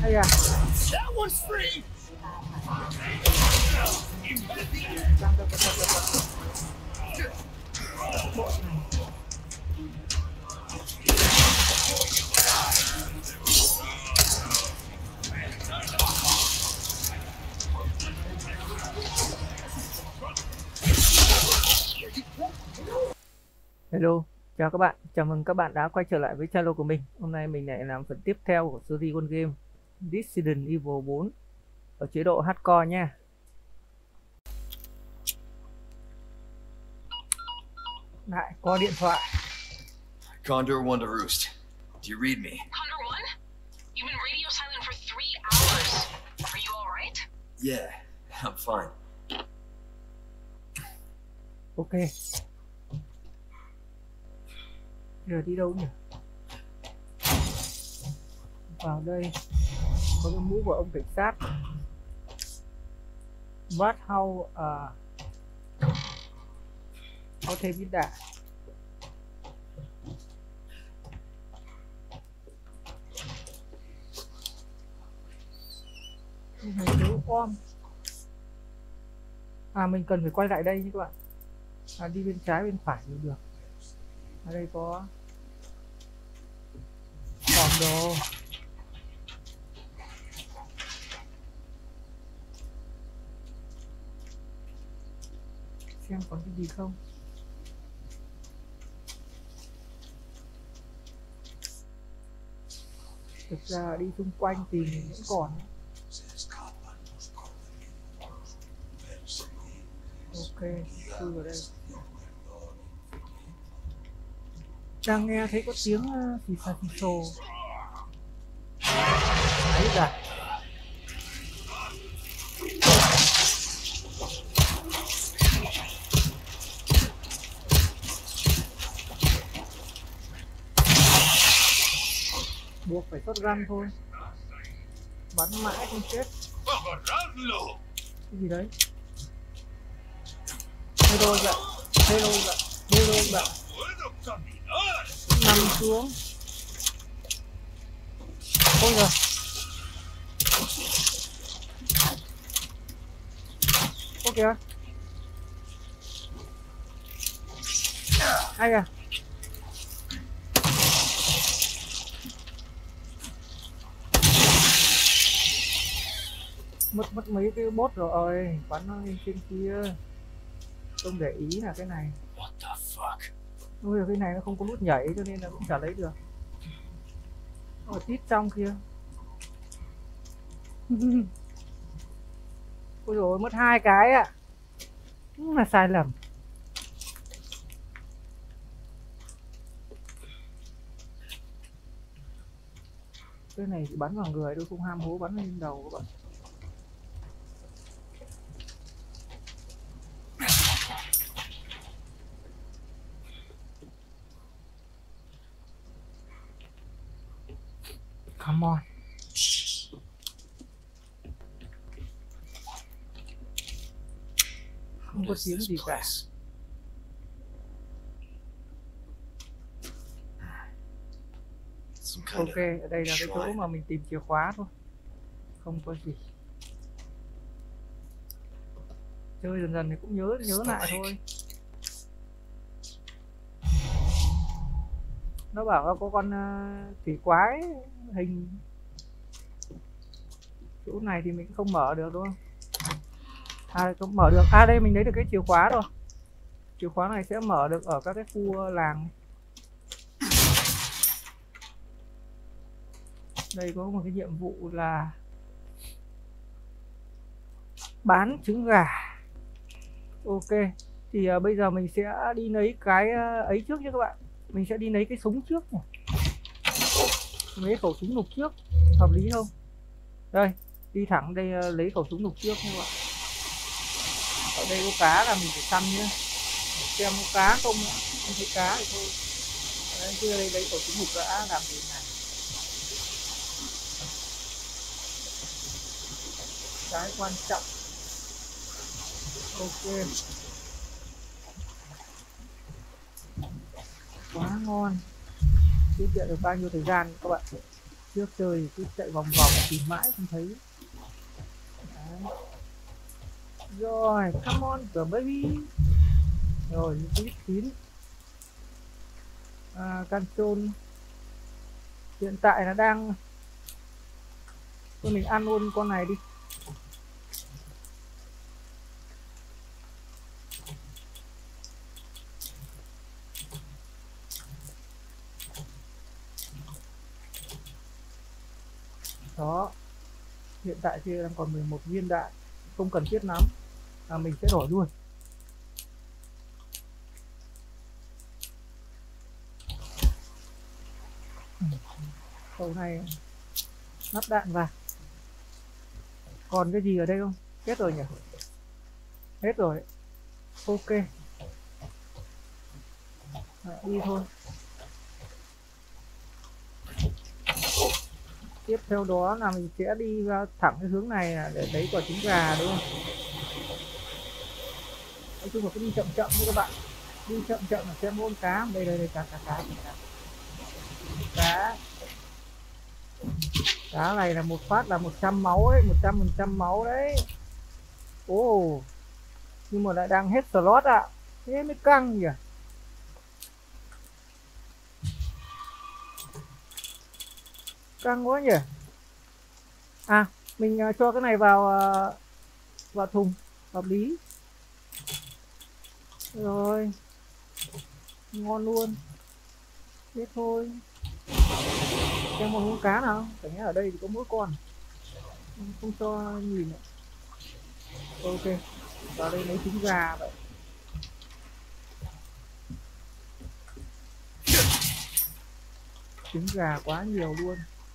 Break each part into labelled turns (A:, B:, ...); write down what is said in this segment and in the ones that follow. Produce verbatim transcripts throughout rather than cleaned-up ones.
A: Hay à. Hello, chào các bạn, chào mừng các bạn đã quay trở lại với channel của mình. Hôm nay mình lại làm phần tiếp theo của series con game Resident Evil bốn ở chế độ hardcore nha. Lại có điện thoại.
B: Condor one to Roost. Do you read me?
C: Condor one? You've been radio silent for three hours. Are you all right?
B: Yeah, I'm fine.
A: Ok. Giờ đi đâu nhỉ? Vào đây có cái mũ của ông cảnh sát. What how à có thêm viên đạn. Mình thiếu om. À mình cần phải quay lại đây chứ các bạn. À đi bên trái bên phải cũng được. Ở đây có còn đồ. Xem còn cái gì không. Thực ra đi xung quanh tìm vẫn còn. Ok, chui vào đây. Đang nghe thấy có tiếng uh, xì xà xì xồ. Đấy là buộc phải shotgun thôi. Bắn mãi không chết. Cái gì đấy? Hero lại, hero lại, hero lại. Nằm xuống. Ôi giời. Ôi kìa. Ai à? Mất mất mấy cái bốt rồi, bắn nó lên trên kia. Không để ý là cái này.
B: What the fuck?
A: Ôi cái này nó không có nút nhảy cho nên là cũng chả lấy được. Ở tít trong kia. Ôi dồi mất hai cái ạ. À. Cũng là sai lầm. Cái này thì bắn vào người tôi không ham hố bắn lên đầu các bạn. Come on. Không có tiếng gì cả. Ok, ở đây là cái chỗ mà mình tìm chìa khóa thôi. Không có gì. Chơi dần dần thì cũng nhớ nhớ lại thôi. Nó bảo là có con uh, thủy quái hình chỗ này thì mình không mở được đúng không? À không mở được. À đây mình lấy được cái chìa khóa rồi. Chìa khóa này sẽ mở được ở các cái khu làng. Đây có một cái nhiệm vụ là bán trứng gà. Ok. Thì uh, bây giờ mình sẽ đi lấy cái uh, ấy trước nhé các bạn. Mình sẽ đi lấy cái súng trước này. Lấy khẩu súng lục trước. Hợp lý không? Đây, đi thẳng đây uh, lấy khẩu súng lục trước các bạn. Ở đây có cá là mình phải săn nhé. Xem có cá không nữa. Không thấy cá thì thôi. Đấy, chưa đây lấy khẩu súng lục đã làm gì này. Cái quan trọng. Ok. Quá ngon. Tiết kiệm được bao nhiêu thời gian các bạn. Trước chơi cứ chạy vòng vòng tìm mãi không thấy. Đấy. Rồi, come on the baby. Rồi, những chín. À, Canchon hiện tại nó đang, thôi mình ăn luôn con này đi. Đó, hiện tại thì đang còn mười một viên đạn, không cần thiết lắm, à, mình sẽ đổi luôn. Cầu này nắp đạn vào. Còn cái gì ở đây không? Hết rồi nhỉ? Hết rồi. Ok. À, đi thôi. Tiếp theo đó là mình sẽ đi ra thẳng cái hướng này là để lấy quả trứng gà đúng không? Nói chung là cứ đi chậm chậm thôi các bạn. Đi chậm chậm là sẽ mua cá. Đây đây đây cá cá cá cá. Cá. Cá này là một phát là một trăm máu đấy, một trăm phần trăm máu đấy. Ồ. Oh. Nhưng mà lại đang hết slot ạ. À. Thế mới căng nhỉ. Căng quá nhỉ. À, mình uh, cho cái này vào uh, vào thùng hợp lý. Rồi. Ngon luôn. Thế thôi. Xem một con cá nào. Phải nghe ở đây thì có mỗi con. Không cho nhìn nữa. Ok. Vào đây lấy trứng gà vậy. Trứng gà quá nhiều luôn.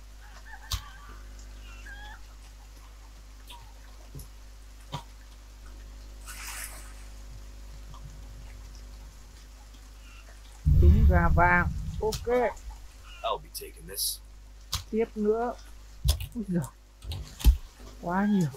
A: Trứng gà vàng. Ok.
B: I'll be taking this.
A: Tiếp nữa. Úi giời. Quá nhiều.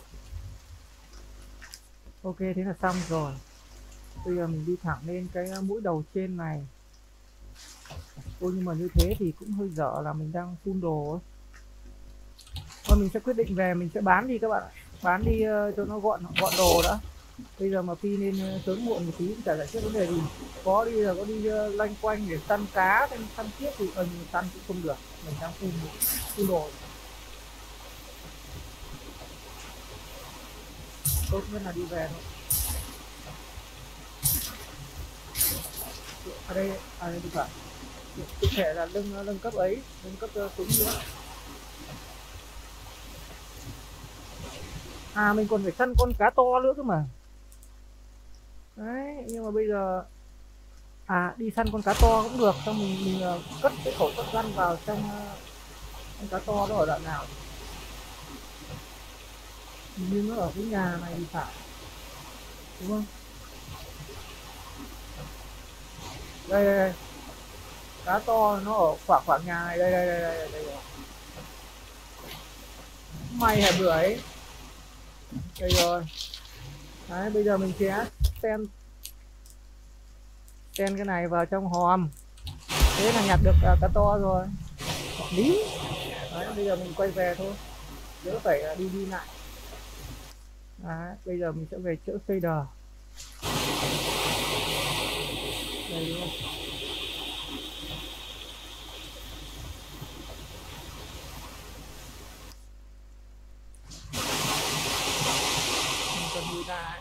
A: Ok, thế là xong rồi. Bây giờ mình đi thẳng lên cái mũi đầu trên này. Ôi nhưng mà như thế thì cũng hơi dở là mình đang full đồ ấy. Thôi mình sẽ quyết định về mình sẽ bán đi các bạn ạ. Bán đi uh, cho nó gọn gọn đồ đã. Bây giờ mà phi nên uh, sớm muộn một tí cũng chả giải quyết vấn đề gì. Có đi là có đi uh, loanh quanh để săn cá, thêm săn tiếp thì uh, săn cũng không được. Mình đang full full đồ. Tốt nhất là đi về thôi. Ở đây, à đây phải. Cụ thể là nâng nâng cấp ấy, nâng cấp uh, súng nữa. À mình còn phải săn con cá to nữa cơ mà. Đấy, nhưng mà bây giờ à đi săn con cá to cũng được, xong mình mình uh, cất cái khẩu cất răn vào trong uh, con cá to đó ở đoạn nào. Nhưng nó ở cái nhà này thì phải. Đúng không? Đây đây đây. Cá to nó ở khoảng khoảng nhà này, đây đây đây đây đây. đây. May hả bữa ấy. Đây rồi. Đấy, bây giờ mình sẽ ten ten cái này vào trong hòm. Thế là nhặt được uh, cá to rồi. Hợp lý. Đấy, bây giờ mình quay về thôi. Đỡ phải uh, đi đi lại. Đấy, bây giờ mình sẽ về chỗ fader. Đây đúng không? Mình cần đi ra.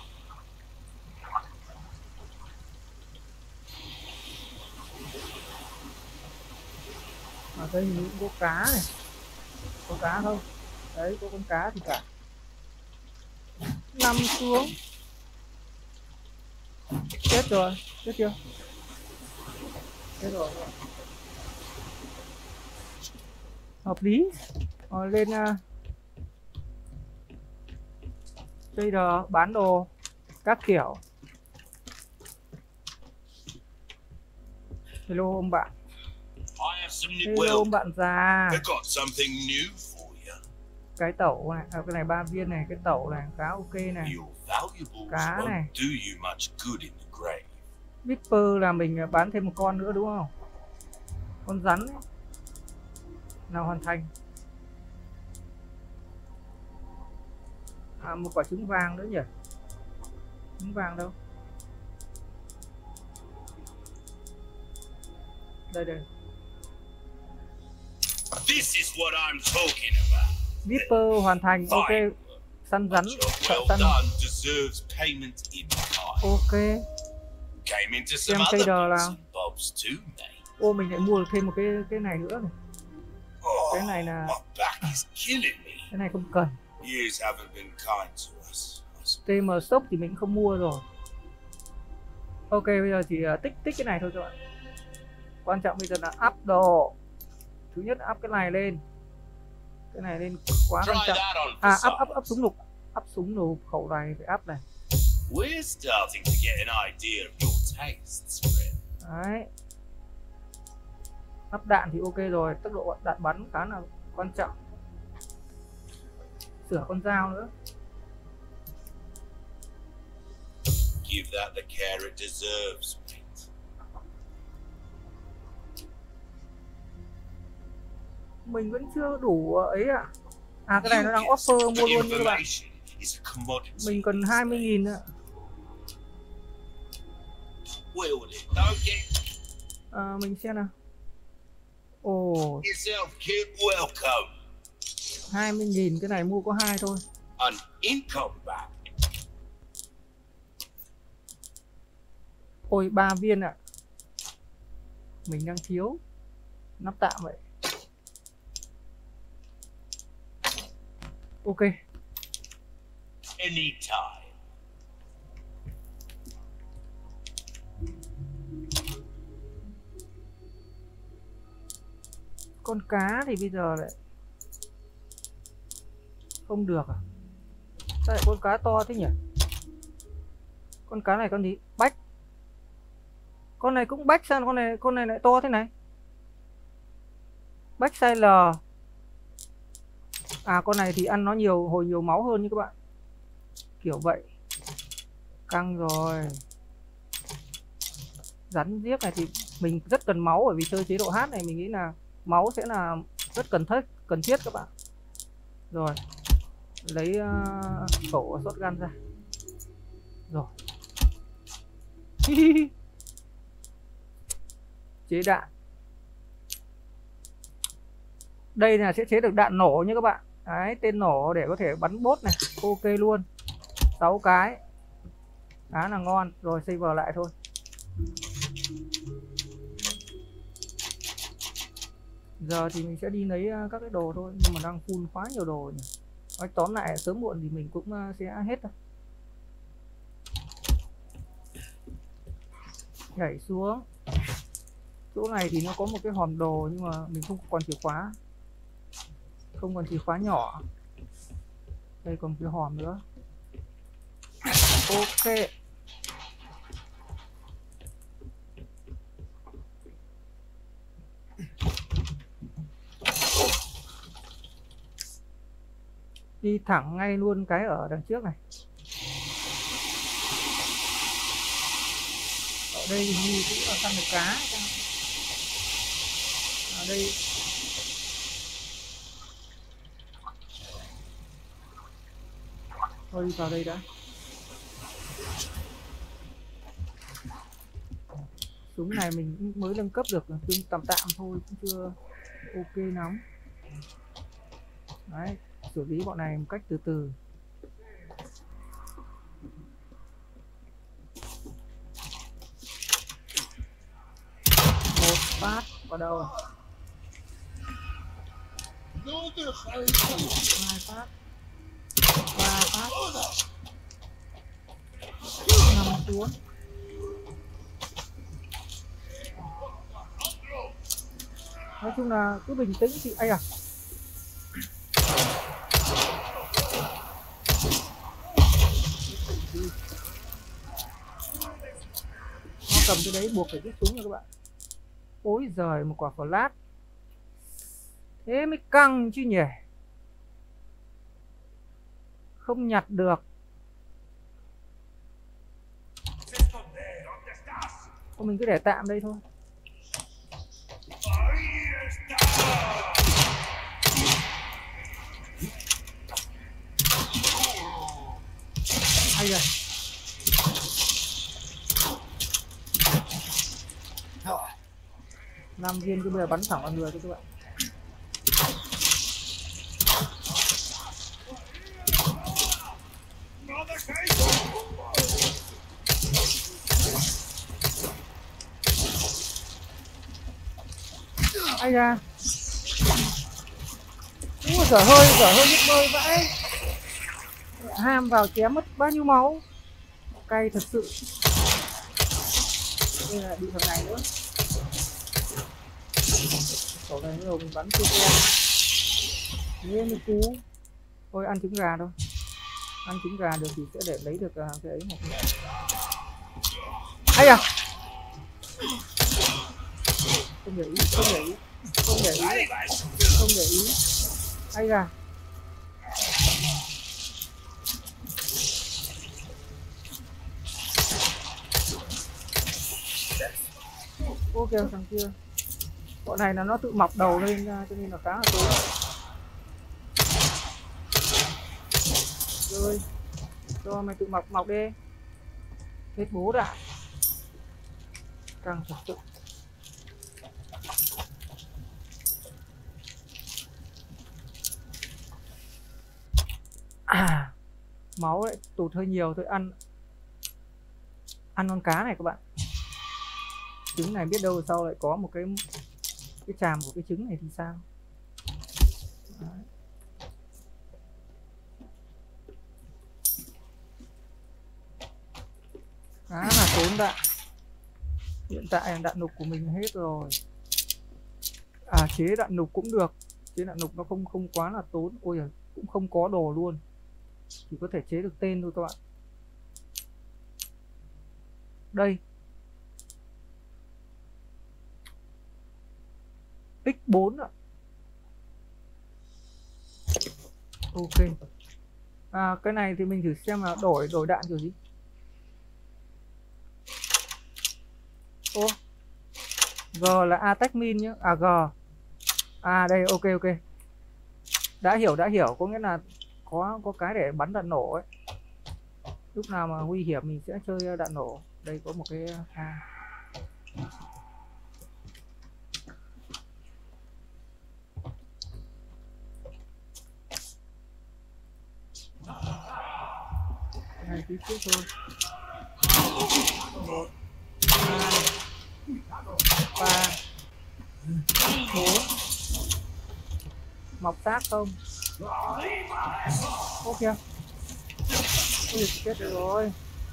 A: Ở đây mình cũng có cá này. Có cá không? Đấy, có con cá thì cả. Nằm xuống. Chết rồi, chết chưa? Chết rồi. Hợp lý. Rồi lên uh, trader bán đồ các kiểu. Hello ông bạn. Hello ông bạn già. Cái tẩu này, à, cái này ba viên này, cái tẩu này, cá ok này. Cá này. Viper là mình bán thêm một con nữa đúng không? Con rắn ấy. Nào hoàn thành. À, một quả trứng vàng nữa nhỉ? Trứng vàng đâu? Đây đây.
D: This is what I'm talking about.
A: Viper hoàn thành. Ok. Săn rắn.
D: Job
A: Thợ
D: well
A: săn.
D: done deserves payment in kind.
A: Ok.
D: Came into
A: Xem
D: some other
A: shader
D: bits
A: nào.
D: and bobs too, mate.
A: Ô, mình lại mua được thêm một cái cái này nữa này.
D: Oh,
A: Cái này là
D: my back is killing me.
A: cái này không cần.
D: Years haven't been kind to us.
A: tê em stock thì mình không mua rồi. Ok, bây giờ chỉ uh, tích tích cái này thôi các bạn. Quan trọng bây giờ là up đồ. Thứ nhất up cái này lên. Cái này lên quá quan
D: Try
A: trọng.
D: that on for
A: À up up
D: size.
A: up súng lục. Up súng lục khẩu này phải up này.
D: We're starting to get an idea of your tastes, friend.
A: Đấy. Up đạn thì ok rồi, tốc độ đạn bắn khá là quan trọng. Sửa con dao nữa.
D: Give that the care it deserves, mate.
A: Mình vẫn chưa đủ ấy ạ. À. à cái này nó đang offer mua luôn như các bạn.
D: Information is a commodity.
A: Mình cần hai mươi nghìn ạ.
D: Will it? Don't get
A: À, mình xem nào. Ồ,
D: yourself kid. Welcome.
A: hai mươi nghìn, cái này mua có hai thôi.
D: An income back.
A: Ôi, ba viên ạ. Mình đang thiếu. Nắp tạm vậy. Ok.
D: Anytime.
A: Con cá thì bây giờ lại không được à? Sao lại con cá to thế nhỉ? Con cá này con gì? Bách. Con này cũng bách, sao con này con này lại to thế này? Bách size L. À con này thì ăn nó nhiều, hồi nhiều máu hơn như các bạn. Kiểu vậy. Căng rồi. Rắn giết này thì mình rất cần máu, bởi vì chơi chế độ H này mình nghĩ là máu sẽ là rất cần thiết cần thiết các bạn. Rồi. Lấy uh, khẩu shotgun ra. Rồi. Chế đạn. Đây là sẽ chế được đạn nổ nha các bạn. Đấy, tên nổ để có thể bắn bốt này. Ok luôn. sáu cái. Khá là ngon. Rồi save lại thôi. Giờ thì mình sẽ đi lấy các cái đồ thôi, nhưng mà đang full quá nhiều đồ nhỉ. Nói tóm lại sớm muộn thì mình cũng sẽ hết thôi. Nhảy xuống. Chỗ này thì nó có một cái hòm đồ nhưng mà mình không còn chìa khóa. Không còn chìa khóa nhỏ. Đây còn cái hòm nữa. Ok. Đi thẳng ngay luôn cái ở đằng trước này. Ở đây thì như cũng là săn được cá. Ở đây thôi đi vào đây đã. Súng này mình mới nâng cấp được, tương tạm tạm thôi, cũng chưa ok lắm. Đấy, xử lý bọn này một cách từ từ. Một phát vào đầu. Hai phát. Ba phát. Năm xuống. Nói chung là cứ bình tĩnh thì ai à. Nó cầm cái đấy buộc phải rút súng rồi các bạn. Ôi giời, một quả flash. Thế mới căng chứ nhỉ. Không nhặt được. Thôi mình cứ để tạm đây thôi. Ây da. năm viên cứ bây giờ bắn thẳng vào người thôi các bạn. Ây da. Ui, dở hơi, dở hơi nhức mơi vãi. Ham vào chém mất bao nhiêu máu. Cay thật sự. Đây là bị thằng này nữa. Khẩu này rồi mình bắn chưa quen. Nghe mới cú. Thôi ăn trứng gà thôi. Ăn trứng gà được thì sẽ để lấy được uh, cái ấy một. Ây da. Không để ý, không để ý, không để ý, không để ý. Ây da. Ok thằng kia. Bọn này là nó tự mọc đầu lên cho nên là khá là tốt. Rồi. Cho mày tự mọc mọc đi. Hết bố đã. Căng thật sự. À, máu lại tụt hơi nhiều thôi. Ăn ăn con cá này các bạn. Trứng này biết đâu sau lại có một cái cái chàm của cái trứng này thì sao. Đấy. Khá là tốn đạn. Hiện tại đạn nục của mình hết rồi. À chế đạn nục cũng được. Chế đạn nục nó không không quá là tốn. Ôi giời, cũng không có đồ luôn. Chỉ có thể chế được tên thôi các bạn. Đây. ích bốn ạ. Ok. À, cái này thì mình thử xem là đổi đổi đạn kiểu gì. Ô. G là attack min nhá. À G. À đây ok ok. Đã hiểu đã hiểu, có nghĩa là có có cái để bắn đạn nổ ấy. Lúc nào mà nguy hiểm mình sẽ chơi đạn nổ. Đây có một cái à. Hai tí trước thôi. Một, hai, ba, bốn. Mọc xác không? Ô kìa. Ôi chết rồi.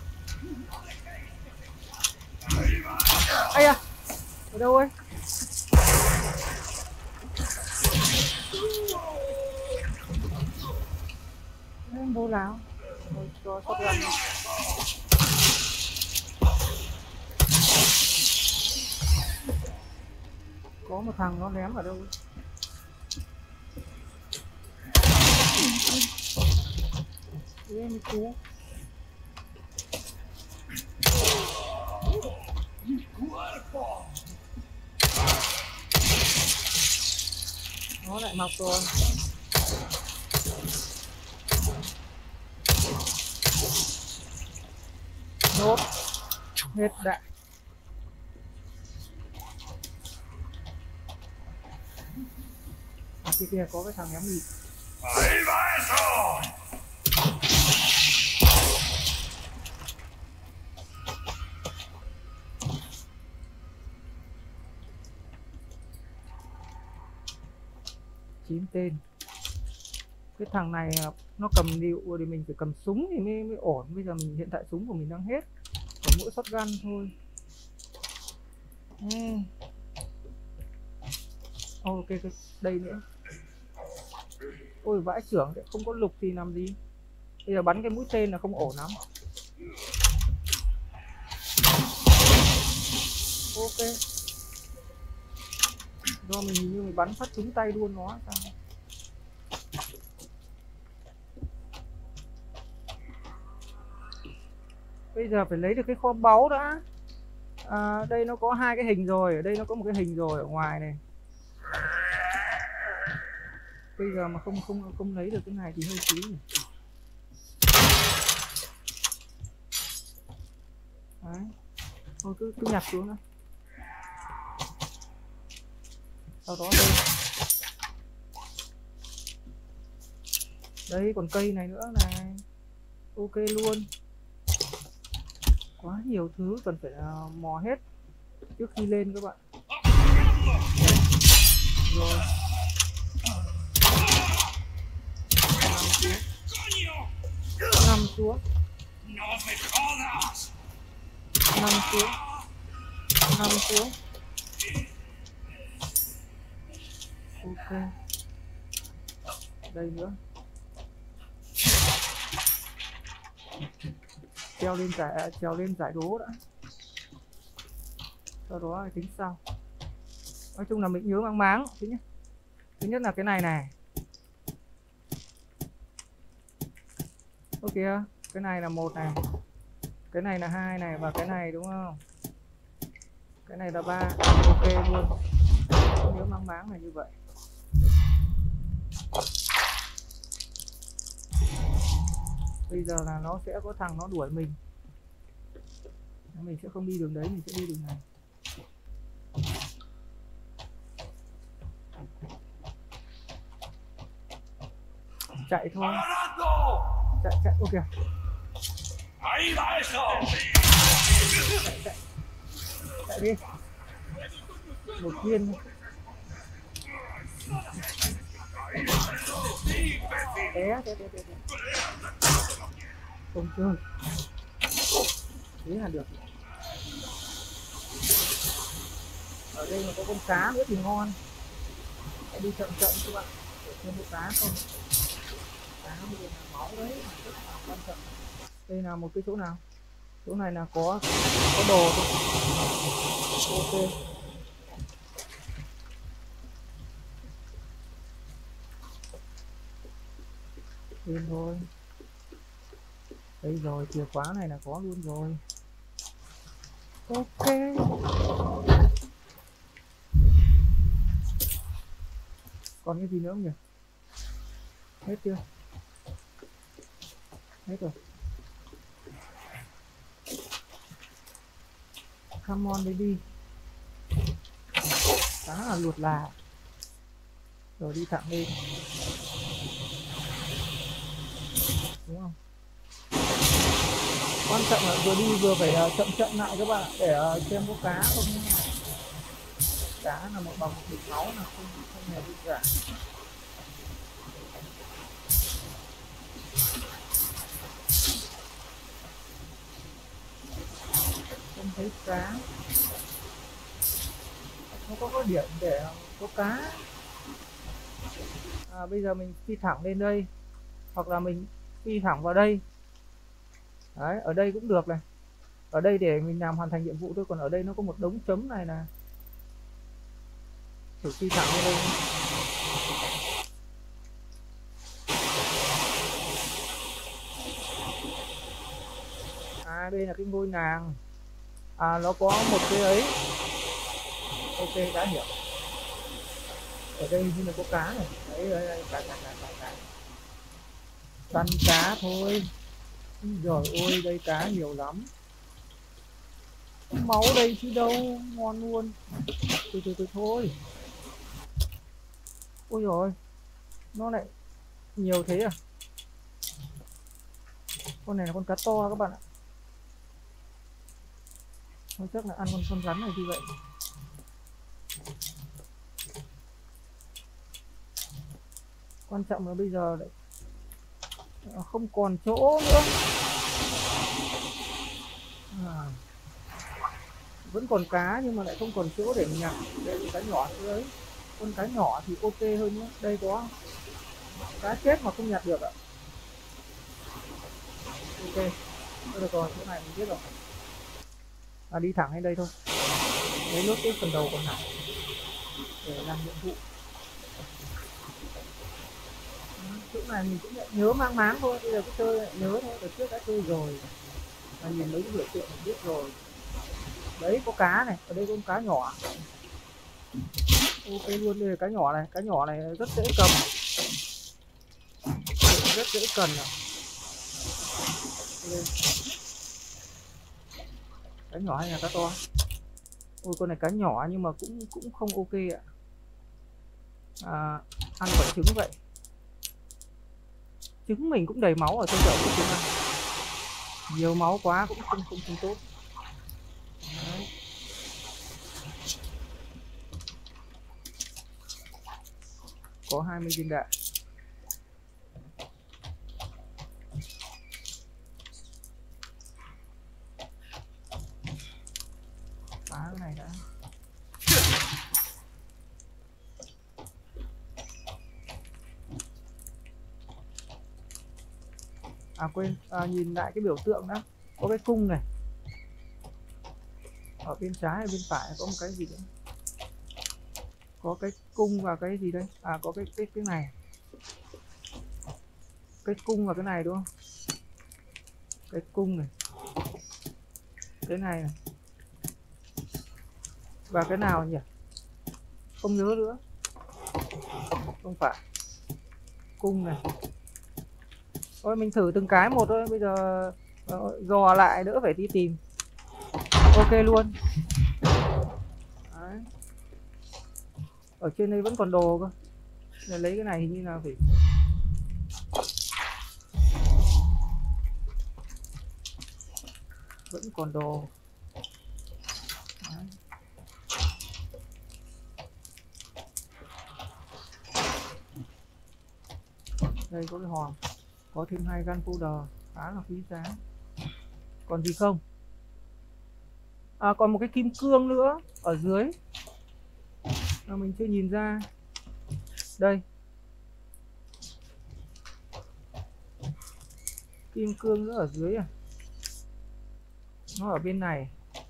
A: Ây da. Ở đâu ấy? Vô nào? Rồi cho sắp ra. Có một thằng nó ném ở đâu? Em cú. Nó lại mọc rồi. Nốt. Hết đạn. À kia kia có cái thằng ném gì. Chín tên. Cái thằng này nó cầm điệu thì mình phải cầm súng thì mới, mới ổn. Bây giờ mình hiện tại súng của mình đang hết, còn mỗi shotgun thôi. uhm. Ok cái đây nữa. Ôi vãi trưởng, không có lục thì làm gì. Bây giờ bắn cái mũi tên là không ổn lắm. Ok. Do mình hình như mình bắn phát trúng tay luôn nó sao. Bây giờ phải lấy được cái kho báu đã. À, đây nó có hai cái hình rồi, ở đây nó có một cái hình rồi ở ngoài này. Bây giờ mà không không không lấy được cái này thì hơi phí nhỉ. Đấy. Thôi cứ cứ nhặt xuống đó. Sau đó đây. Đây còn cây này nữa này. Ok luôn. Quá nhiều thứ cần phải uh, mò hết trước khi lên các bạn. Rồi. Nằm xuống. Nằm xuống. Nằm xuống. Ok. Đây nữa. Treo lên giải treo lên giải đố đã. Sau đó tính sau. Nói chung là mình nhớ mang máng thứ nhất. Thứ nhất là cái này này. Ok, cái này là một này. Cái này là hai này và cái này đúng không? Cái này là ba. Ok luôn. Nhớ mang máng là như vậy. Bây giờ là nó sẽ có thằng nó đuổi mình. Mình sẽ không đi đường đấy, mình sẽ đi đường này. Chạy thôi. Chạy chạy ok. Chạy chạy. Chạy đi. Một viên thôi. Té té té té. Không chơi. Thế là được. Ở đây mà có con cá nữa thì ngon. Hãy đi chậm chậm các bạn. Để thêm một cá không. Cá bây giờ là máu đấy, rất là quan trọng. Đây là một cái chỗ nào? Chỗ này là có có đồ thôi. Ok. Lên thôi. Đây rồi, chìa khóa này là có luôn rồi. Ok. Còn cái gì nữa không nhỉ? Hết chưa? Hết rồi. Come on baby. Khá là luột là. Rồi đi thẳng lên. Đúng không? Quan trọng là vừa đi vừa phải uh, chậm chậm lại các bạn để uh, xem có cá không. Cá là một bọc thịt máu là không không hề bị cả. Không thấy cá. Nó có có điểm để có cá. À, bây giờ mình đi thẳng lên đây hoặc là mình đi thẳng vào đây. Đấy, ở đây cũng được này. Ở đây để mình làm hoàn thành nhiệm vụ thôi, còn ở đây nó có một đống chấm này là thử đi thẳng lên đây. À đây là cái ngôi nàng. À nó có một cái ấy. Ok đã hiểu. Ở đây như là có cá này. Đấy đây đây cá cá cá cá cá. Săn cá thôi. Rồi ôi đây cá nhiều lắm. Máu đây chứ đâu, ngon luôn. Từ từ từ thôi. Ôi rồi nó lại nhiều thế à? Con này là con cá to các bạn ạ. Thôi chắc là ăn con con rắn này như vậy. Quan trọng là bây giờ lại không còn chỗ nữa. À, vẫn còn cá nhưng mà lại không còn chỗ để mình nhặt. Đây là cá nhỏ nữa đấy. Con cá nhỏ thì ok hơn nhé. Đây có cá chết mà không nhặt được ạ. Ok. Thôi được rồi, chỗ này mình biết rồi. À, đi thẳng lên đây thôi. Lấy nốt cái phần đầu còn lại để làm nhiệm vụ. Chỗ này mình cũng nhớ mang máng thôi, bây giờ cứ chơi nhớ thôi, từ trước đã chơi rồi. Và nhìn mấy cái biểu tượng mình biết rồi. Đấy có cá này, ở đây có con cá nhỏ. Ok luôn, đây là cá nhỏ này, cá nhỏ này rất dễ cầm. Rất dễ cần này. Cá nhỏ hay là cá to? Ôi con này cá nhỏ nhưng mà cũng cũng không ok ạ. À, ăn quả trứng vậy. Trứng mình cũng đầy máu ở trong chậu của trứng ăn. Nhiều máu quá cũng không không, không tốt. Đấy. Có hai mươi viên đạn. Phá cái này đã. À quên, à, nhìn lại cái biểu tượng đó, có cái cung này. Ở bên trái hay bên phải có một cái gì nữa? Có cái cung và cái gì đây? À có cái cái cái này. Cái cung và cái này đúng không? Cái cung này. Cái này này. Và cái nào nhỉ? Không nhớ nữa. Không phải. Cung này. Thôi mình thử từng cái một thôi, bây giờ uh, dò lại đỡ phải đi tìm. Ok luôn. Đấy. Ở trên đây vẫn còn đồ cơ. Để lấy cái này hình như là phải vẫn còn đồ. Đấy. Đây có cái hòm, có thêm hai gun powder khá là quý giá. Còn gì không? À còn một cái kim cương nữa ở dưới mà mình chưa nhìn ra. Đây. Kim cương nữa ở dưới à? Nó ở bên này.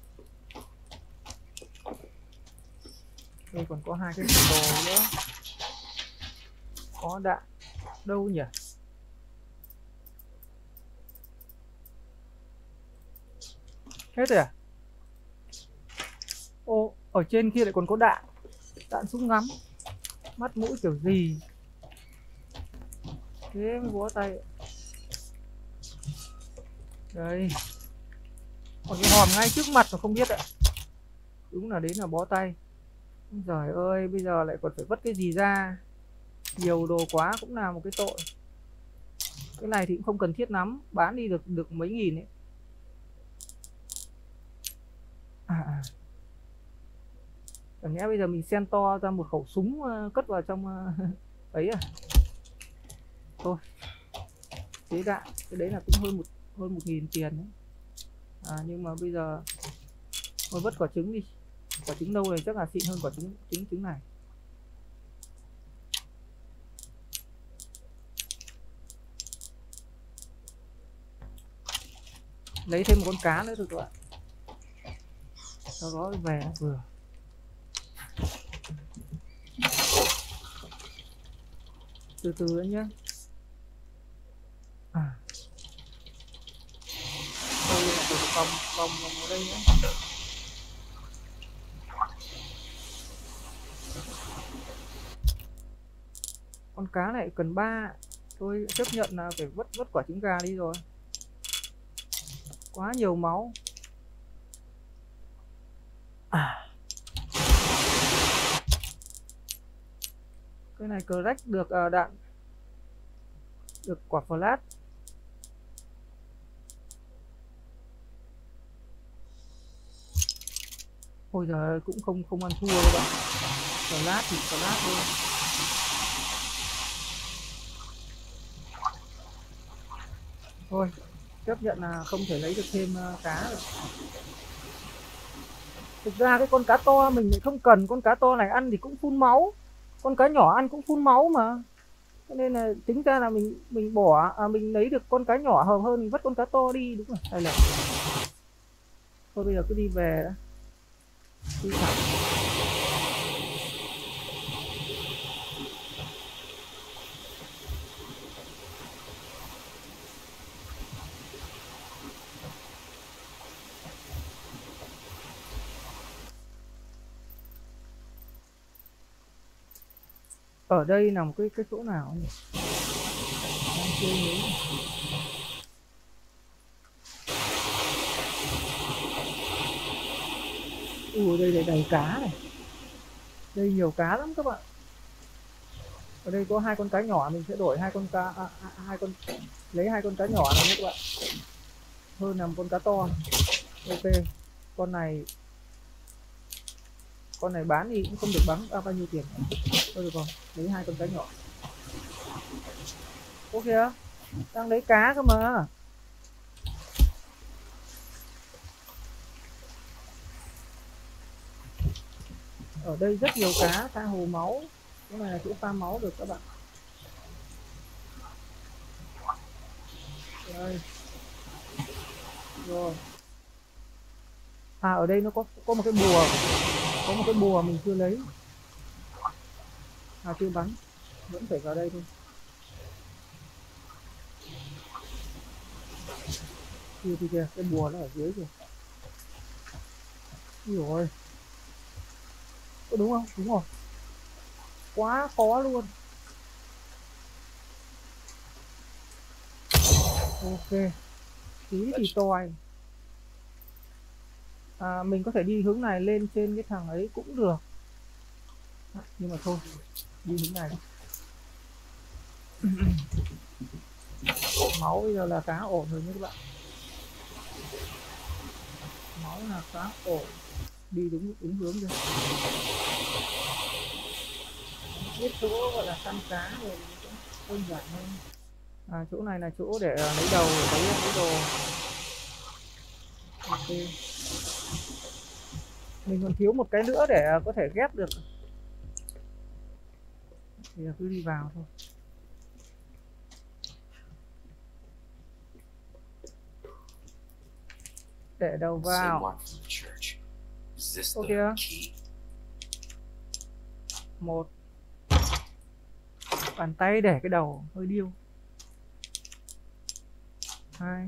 A: Đây còn có hai cái đồ nữa. Có đạn. Đâu nhỉ? Hết rồi à? Ô, ở trên kia lại còn có đạn. Đạn súng ngắm. Mắt mũi kiểu gì? Thế mới bó tay. Đây. Còn cái hòm ngay trước mặt mà không biết ạ. Đúng là đấy là bó tay. Trời ơi, bây giờ lại còn phải vứt cái gì ra. Nhiều đồ quá cũng là một cái tội. Cái này thì cũng không cần thiết lắm, bán đi được được mấy nghìn ấy. À, chẳng lẽ bây giờ mình xen to ra một khẩu súng cất vào trong ấy à? Thôi, chế đạn, cái đấy là cũng hơn một hơn một nghìn tiền đấy. À, nhưng mà bây giờ thôi vứt quả trứng đi. Quả trứng nâu này chắc là xịn hơn quả trứng trứng trứng này. Lấy thêm một con cá nữa thôi các bạn. Sau đó về vừa. Từ từ nữa nhé. À. Đây là một vòng vòng vòng ở đây nữa. Con cá này cần ba. Tôi chấp nhận là phải vứt vứt quả trứng gà đi rồi. Quá nhiều máu. À. Cái này crack được uh, đạn. Được quả flash. Ôi giời, cũng không không ăn thua các bạn. Flash thì flash thôi. Thôi, chấp nhận là không thể lấy được thêm uh, cá rồi. Thực ra cái con cá to mình lại không cần. Con cá to này ăn thì cũng phun máu. Con cá nhỏ ăn cũng phun máu mà. Cho nên là tính ra là mình mình bỏ à, mình lấy được con cá nhỏ hợp hơn mình vứt con cá to đi, đúng rồi. Hay là thôi bây giờ cứ đi về đã. Đi thẳng. Ở đây nằm cái cái chỗ nào nhỉ? Đang chưa nhớ. Ui, đây đầy, đầy cá này. Đây nhiều cá lắm các bạn. Ở đây có hai con cá nhỏ, mình sẽ đổi hai con cá à, hai con lấy hai con cá nhỏ này nhé các bạn. Hơn là một con cá to này. Ok, con này con này bán thì cũng không được bán à, bao nhiêu tiền. Thôi được rồi, lấy hai con cá nhỏ. Ok, đang lấy cá cơ mà. Ở đây rất nhiều cá, tha hồ máu. Cái này là chỗ pha máu được các bạn. Đây. Rồi. À, ở đây nó có có một cái bùa, có một cái bùa mình chưa lấy. À, chưa bắn, vẫn phải vào đây thôi. Kia kia kia, cái bùa nó ở dưới kìa. Rồi. Có đúng không? Đúng rồi. Quá khó luôn. Ok. Tí thì toi. À, mình có thể đi hướng này lên trên cái thằng ấy cũng được. À, nhưng mà thôi, đi hướng này. Máu bây giờ là cá ổn rồi nhé các bạn. Máu là cá ổn. Đi đúng đúng hướng rồi. Biết chỗ gọi là săn cá rồi đơn giản hơn. À, chỗ này là chỗ để lấy đầu, lấy lấy đồ. Ok. Mình còn thiếu một cái nữa để có thể ghép được. Thì cứ đi vào thôi. Để đầu vào. Ok. Một. Bàn tay để cái đầu hơi điêu. Hai.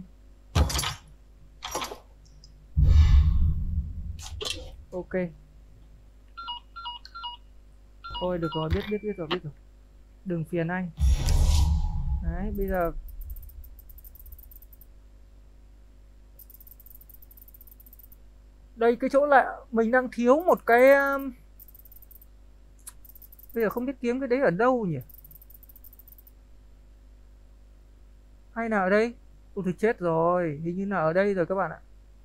A: Ok. Thôi được rồi, biết biết biết rồi biết rồi. Đừng phiền anh. Đấy, bây giờ đây cái chỗ lại mình đang thiếu một cái um... bây giờ không biết kiếm cái đấy ở đâu nhỉ? Hay là ở đây? Ôi thì chết rồi, hình như là ở đây rồi các bạn ạ.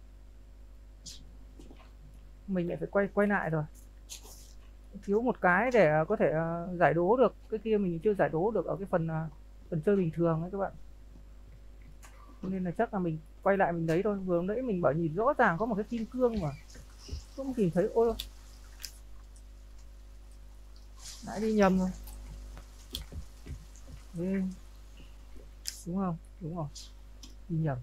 A: Mình lại phải quay quay lại rồi. Thiếu một cái để có thể uh, giải đố được. Cái kia mình chưa giải đố được ở cái phần uh, phần chơi bình thường ấy các bạn. Nên là chắc là mình quay lại mình lấy thôi. Vừa nãy mình bảo nhìn rõ ràng có một cái kim cương mà không nhìn thấy. Ôi, nãy đi nhầm rồi. Đấy. Đúng không? Đúng rồi. Đi nhầm.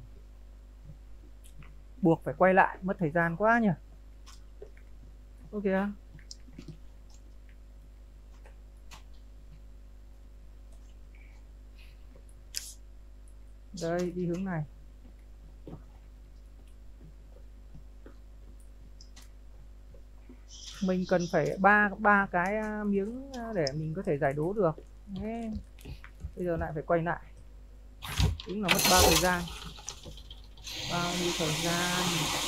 A: Buộc phải quay lại, mất thời gian quá nhỉ. Ok. Đây, đi hướng này. Mình cần phải ba ba cái miếng để mình có thể giải đố được. Đấy. Bây giờ lại phải quay lại. Đúng là mất bao thời gian. Bao nhiêu thời gian.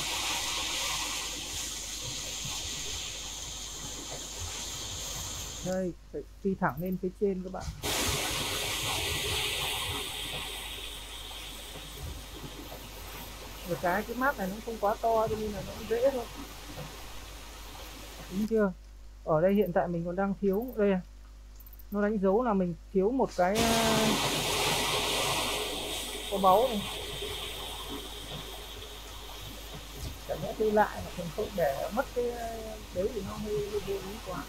A: Đây, phải đi thẳng lên phía trên các bạn. Một cái cái map này nó không quá to cho nên là nó cũng dễ thôi. Đúng chưa? Ở đây hiện tại mình còn đang thiếu đây. Nó đánh dấu là mình thiếu một cái có báu này. Chẳng lẽ đi lại mà không để mất cái đấy thì nó hơi hơi vô lý quá.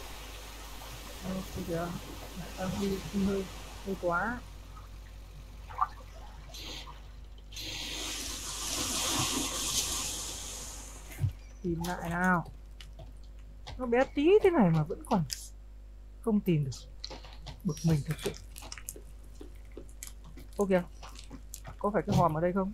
A: Bây giờ đang đi hơi hơi quá. Tìm lại nào. Nó bé tí thế này mà vẫn còn không tìm được. Bực mình thật sự. Ô kìa. Có phải cái hòm ở đây không?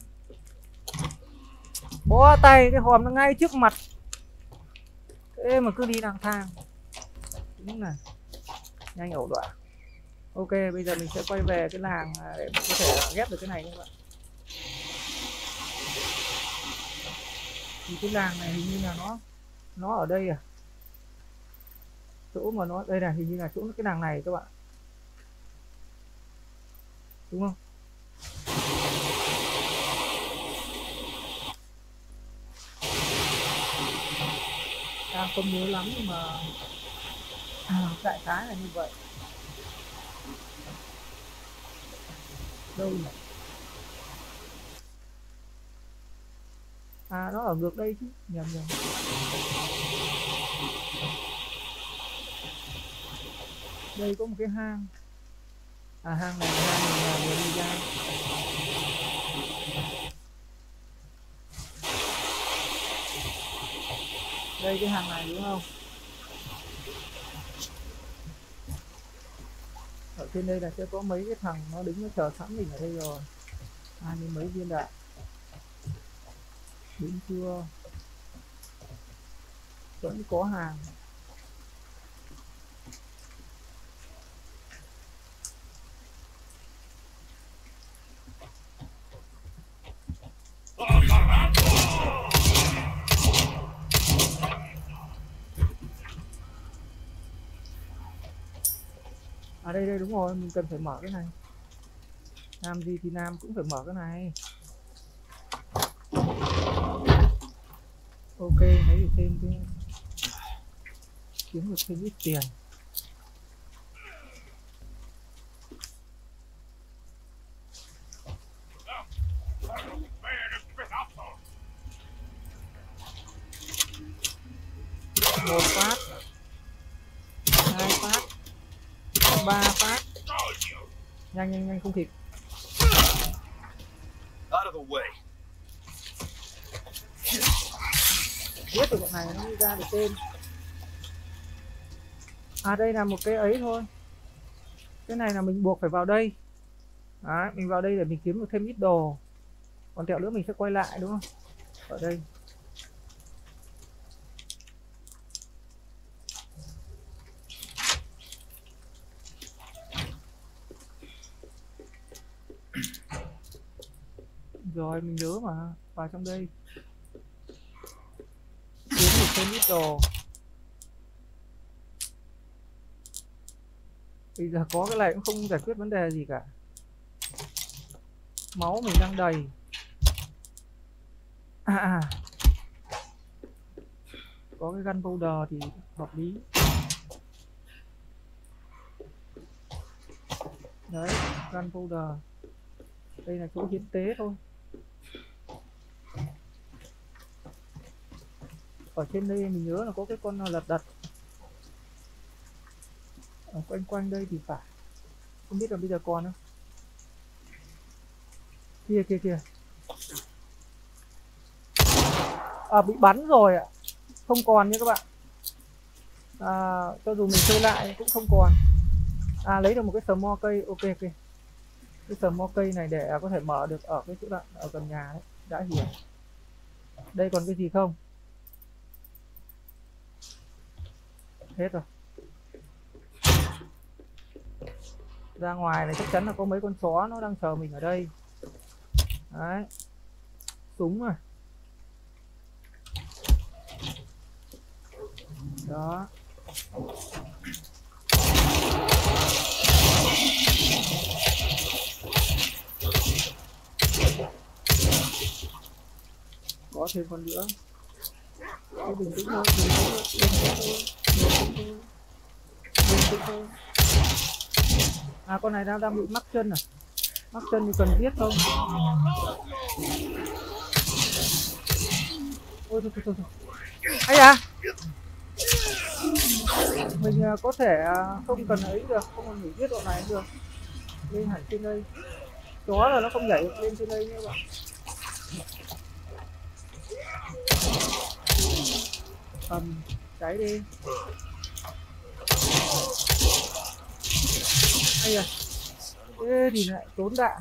A: Bó tay, cái hòm nó ngay trước mặt. Thế mà cứ đi lang thang. Đúng là nhanh ẩu đọa. Ok, bây giờ mình sẽ quay về cái làng để có thể ghép được cái này các bạn. Thì cái làng này hình như là nó Nó ở đây à? Chỗ mà nó đây này, hình như là chỗ cái đằng này các bạn, đúng không? Ta không nhớ lắm nhưng mà à, đại khái là như vậy. Đâu nhỉ? À nó ở ngược đây chứ, nhầm nhầm. Đây có một cái hang. À hang này hang này là vừa đi ra. Đây cái hang này đúng không? Ở trên đây là sẽ có mấy cái thằng nó đứng nó chờ sẵn mình ở đây rồi. Hai mươi mấy viên đạn. Đúng chưa? Vẫn có hàng. À đây đây đúng rồi, mình cần phải mở cái này. Làm gì thì Nam cũng phải mở cái này. Ok, lấy được thêm cái kiếm được thêm ít tiền. Một phát, hai phát, ba phát. Nhanh nhanh nhanh không kịp.
B: Out of the way.
A: Giết được bọn này nó mới ra được tên. À đây là một cái ấy thôi. Cái này là mình buộc phải vào đây. Đấy, mình vào đây để mình kiếm được thêm ít đồ. Còn tẹo nữa mình sẽ quay lại đúng không? Ở đây. Rồi mình nhớ mà, vào trong đây kiếm được thêm ít đồ. Bây giờ có cái này cũng không giải quyết vấn đề gì cả. Máu mình đang đầy. À, à. Có cái gunpowder thì hợp lý. Đấy, gunpowder. Đây là chỗ hiến tế thôi. Ở trên đây mình nhớ là có cái con lật đật. Ở quanh quanh đây thì phải. Không biết là bây giờ còn không. Kia kia kìa. À bị bắn rồi ạ. Không còn nha các bạn. À, cho dù mình chơi lại cũng không còn. À lấy được một cái sờ mo cây. Ok ok. Cái sờ mo cây này để có thể mở được ở cái chỗ đoạn ở gần nhà đấy. Đã hiểu. Đây còn cái gì không? Hết rồi. Ra ngoài này chắc chắn là có mấy con chó nó đang chờ mình ở đây. Đấy. Súng rồi. Đó. Có thêm con nữa. Cứ bình tĩnh thôi, bình tĩnh thôi, bình tĩnh thôi, bình tĩnh thôi, bình tĩnh thôi. À con này đang đang bị mắc chân à? Mắc chân thì cần giết không? Ôi thôi thôi thôi. Ấy à? Mình uh, có thể uh, không cần ấy được, không cần phải giết đoạn này được. Lên hẳn trên đây. Chó là nó không nhảy lên trên đây nữa bạn. Cầm cháy đi. Ây à. Thế thì lại tốn đạn.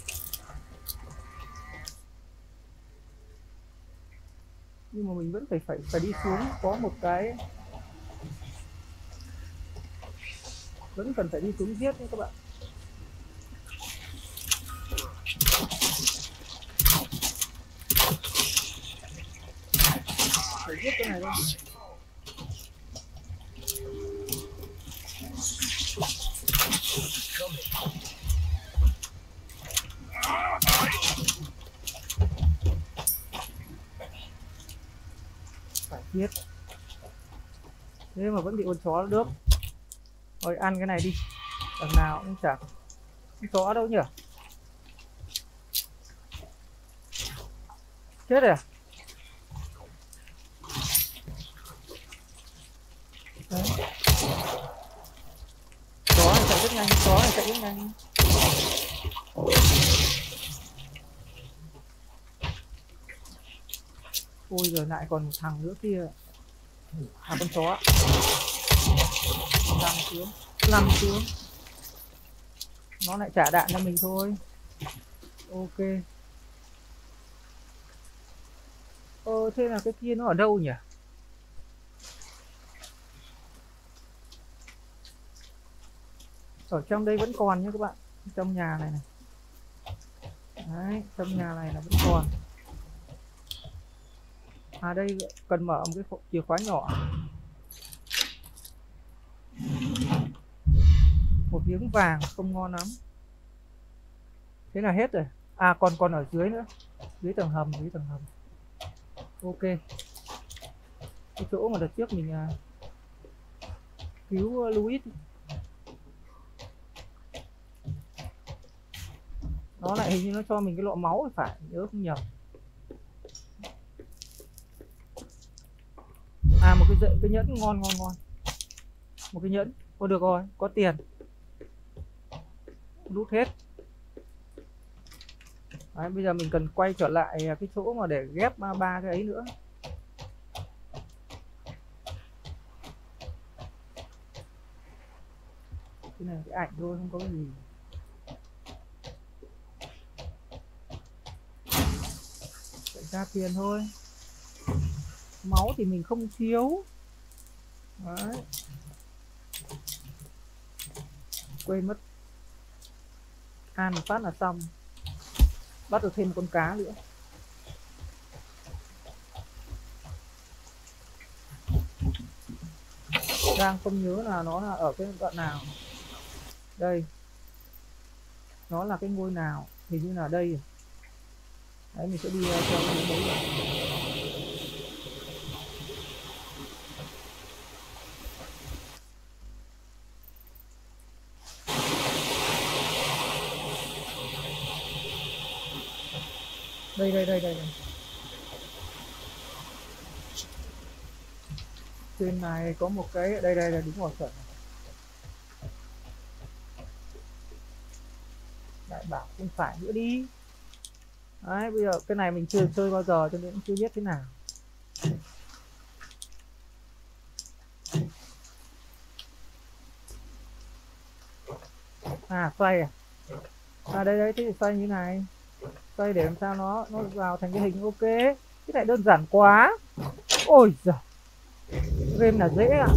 A: Nhưng mà mình vẫn phải phải phải đi xuống, có một cái vẫn cần phải đi xuống giết nha các bạn. Phải giết cái này thôi.
D: incoming.
A: Phải giết. Thế mà vẫn bị con chó đớp. Rồi ăn cái này đi. Đằng nào cũng chẳng. Con chó đâu nhỉ? Chết rồi à? Đấy. Chó này chạy rất nhanh, chó này chạy rất nhanh. Ôi giờ lại còn một thằng nữa kia. À con chó. Lăn xuống, lăn xuống. Nó lại trả đạn cho mình thôi. Ok. Ờ thế là cái kia nó ở đâu nhỉ? Ở trong đây vẫn còn nhé các bạn. Trong nhà này này. Đấy, trong nhà này là vẫn còn. À đây cần mở một cái chìa khóa nhỏ. Một miếng vàng không ngon lắm. Thế là hết rồi. À còn còn ở dưới nữa. Dưới tầng hầm, dưới tầng hầm. Ok. Cái chỗ mà đợt trước mình à, cứu Louis. Nó lại hình như nó cho mình cái lọ máu thì phải, nhớ không nhầm. À một cái dậy, cái nhẫn ngon ngon ngon. Một cái nhẫn, có được rồi, có tiền. Lút hết. Đấy, bây giờ mình cần quay trở lại cái chỗ mà để ghép ba cái ấy nữa. Cái này cái ảnh thôi, không có cái gì. Chạy ra tiền thôi. Máu thì mình không thiếu. Đấy. Quên mất. Ăn phát là xong. Bắt được thêm một con cá nữa. Đang không nhớ là nó là ở cái đoạn nào. Đây. Nó là cái ngôi nào. Hình như là đây. Đấy mình sẽ đi theo cái hướng đấy rồi. Đây đây đây đây đây. Trên này có một cái, đây đây là đúng rồi chuẩn. Đại bảo không phải nữa đi. Đấy bây giờ cái này mình chưa chơi bao giờ cho nên cũng chưa biết thế nào. À xoay à. À đây đây, thế thì xoay như này. Xoay để làm sao nó nó vào thành cái hình ok. Cái này đơn giản quá. Ôi giời. Game là dễ à.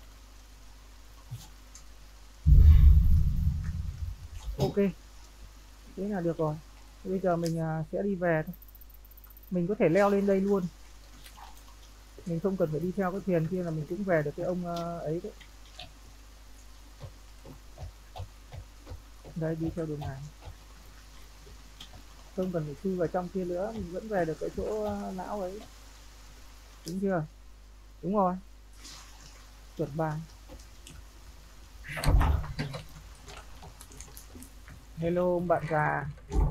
A: Ok. Thế là được rồi. Bây giờ mình sẽ đi về thôi. Mình có thể leo lên đây luôn. Mình không cần phải đi theo cái thuyền kia là mình cũng về được cái ông ấy đấy. Đây đi theo đường này. Không cần phải chui vào trong kia nữa, mình vẫn về được cái chỗ lão ấy. Đúng chưa? Đúng rồi. Chuẩn bài. Hello ông bạn già.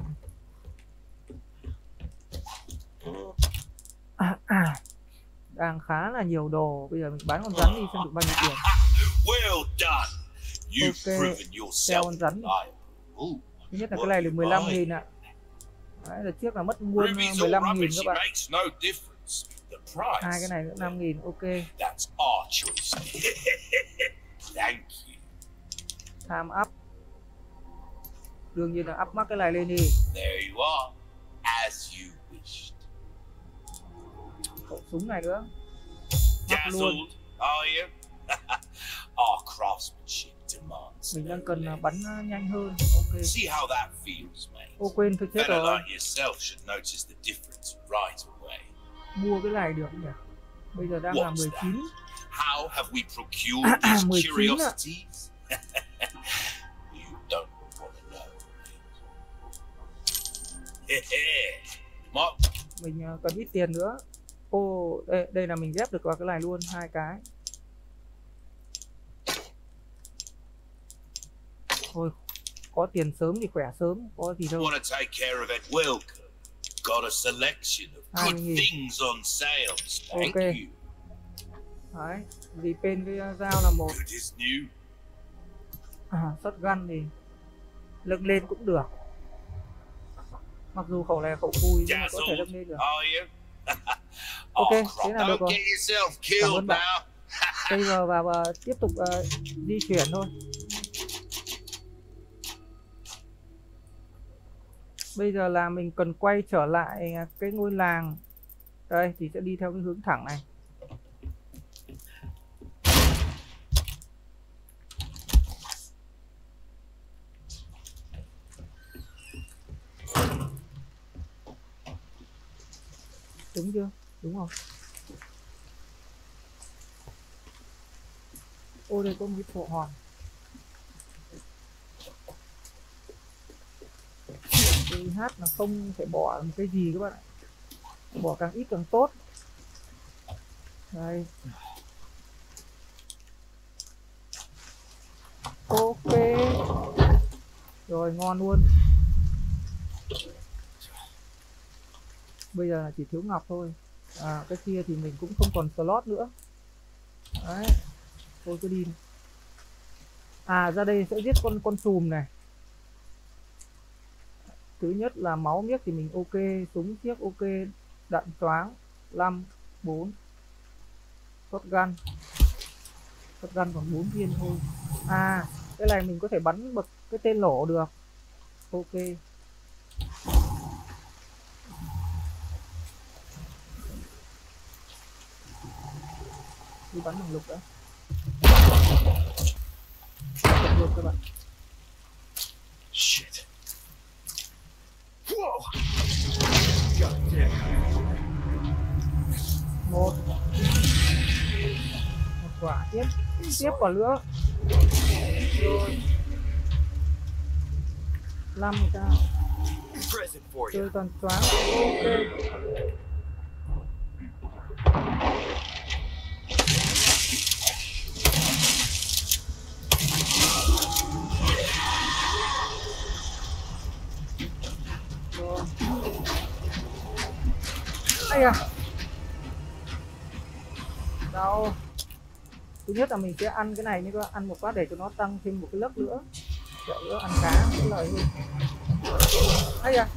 A: À, à. Đang khá là nhiều đồ. Bây giờ mình bán con rắn đi xem được bao nhiêu tiền.
D: Well done. You've
A: Ok.
D: proven
A: Theo
D: yourself
A: con rắn.
D: reliable.
A: Thứ nhất là cái này được mười lăm nghìn ạ. Đấy là trước là mất mua
D: Ruby's
A: mười lăm
D: all
A: nghìn
D: rubbish.
A: các
D: It
A: bạn.
D: makes no difference. The price.
A: Hai cái này nữa năm nghìn, ok.
D: That's our choice. Thank you.
A: Time up. Đương nhiên là up mắc cái này lên đi.
D: There you are. As you wished.
A: Khẩu súng này nữa. Mắc luôn.
D: Dazzled, are you? Our craftsmanship demands.
A: Mình đang
D: no
A: cần
D: less.
A: bắn nhanh hơn. Ok.
D: See how that feels, mate.
A: Ô quên tôi chết
D: Better
A: rồi.
D: like yourself should notice the difference right away.
A: Mua cái này được nhỉ? Bây giờ đang là
D: What's
A: mười chín.
D: that? How have we procured these
A: mười chín ạ.
D: curiosities? You don't My,
A: Mình ờ, cần ít tiền nữa. Ô, đây, đây là mình ghép được vào cái này luôn, hai cái. Thôi, có tiền sớm thì khỏe sớm, có gì đâu.
D: want to take care of it, welcome. Got a selection of good
A: Hai nghìn.
D: things on sale. Thank
A: Okay.
D: you.
A: Đấy, vì bên cái dao là một.
D: Good is new.
A: À, shotgun thì nâng lên cũng được. Mặc dù khẩu này khẩu cùi nhưng mà có thể nâng lên được.
D: Are you?
A: Okay,
D: oh,
A: thế
D: crap,
A: là được
D: don't
A: rồi.
D: get yourself
A: Cảm
D: killed
A: ơn bạn.
D: now.
A: Bây giờ vào và tiếp tục uh, di chuyển thôi. Bây giờ là mình cần quay trở lại cái ngôi làng. Đây thì sẽ đi theo cái hướng thẳng này. Đúng chưa? Đúng rồi. Ô đây có một cái phổ hòn. Cái hát là không phải bỏ một cái gì các bạn ạ. Bỏ càng ít càng tốt. Đây. Ok. Rồi ngon luôn. Bây giờ là chỉ thiếu ngọc thôi. À, cái kia thì mình cũng không còn slot nữa. Đấy. Thôi cứ đi. À ra đây sẽ giết con con trùm này. Thứ nhất là máu miếc thì mình ok, súng chiếc ok, đạn choáng năm, bốn. Shotgun. Shotgun còn bốn viên thôi. À, cái này mình có thể bắn bật cái tên lỗ được. Ok. Đi bắn bằng lục đã. Bật luôn các bạn.
B: Shit. Whoa. God damn.
A: Một. Một quả tiếp. Tiếp quả nữa. Rồi. Năm cao.
B: Present for you.
A: Chơi toàn choáng. Ok. Ây à. Đâu. Thứ nhất là mình sẽ ăn cái này, nhưng mà ăn một phát để cho nó tăng thêm một cái lớp nữa. Chợ nữa ăn cá cái lời luôn. Ây à.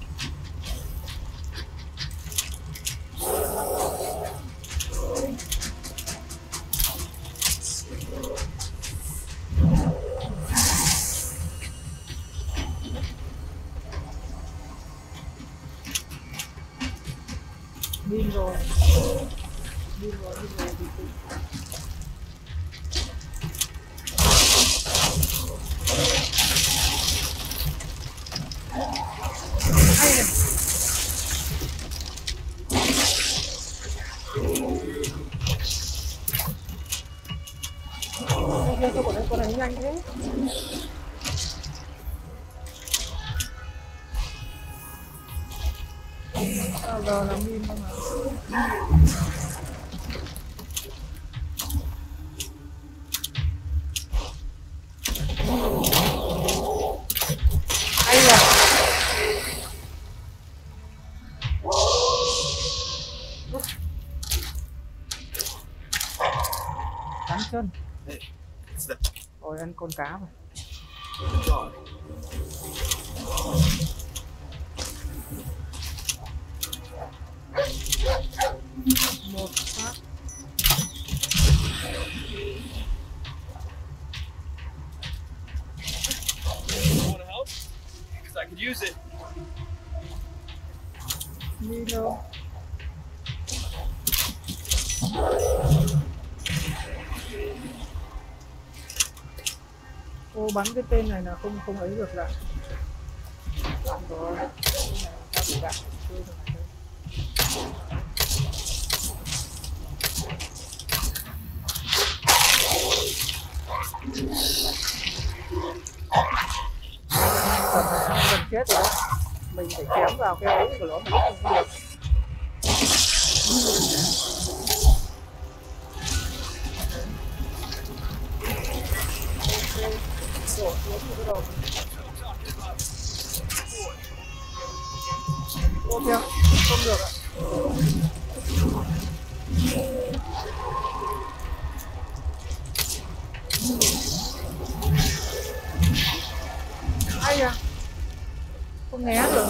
A: Pin rồi. Pin rồi, pin rồi thì cũng hay này. Ôi, sao con này con này nhanh thế. Sao giờ là min không à? Hay là cắn chân.
B: Hey, it's the,
A: Rồi ăn con cá rồi.
B: the dog.
A: Một phát.
B: Want to help? Because I could use it.
A: Mino. Ô bắn cái tên này là không không ấy được lại. Rồi. Cái này sao bị đạn. Chơi được này. Gần chết rồi đấy. mình phải chém vào cái ấy của nó mới không được. Đổ xuống một cái đầu. Ô kìa, không được ạ. Hay à, không né được.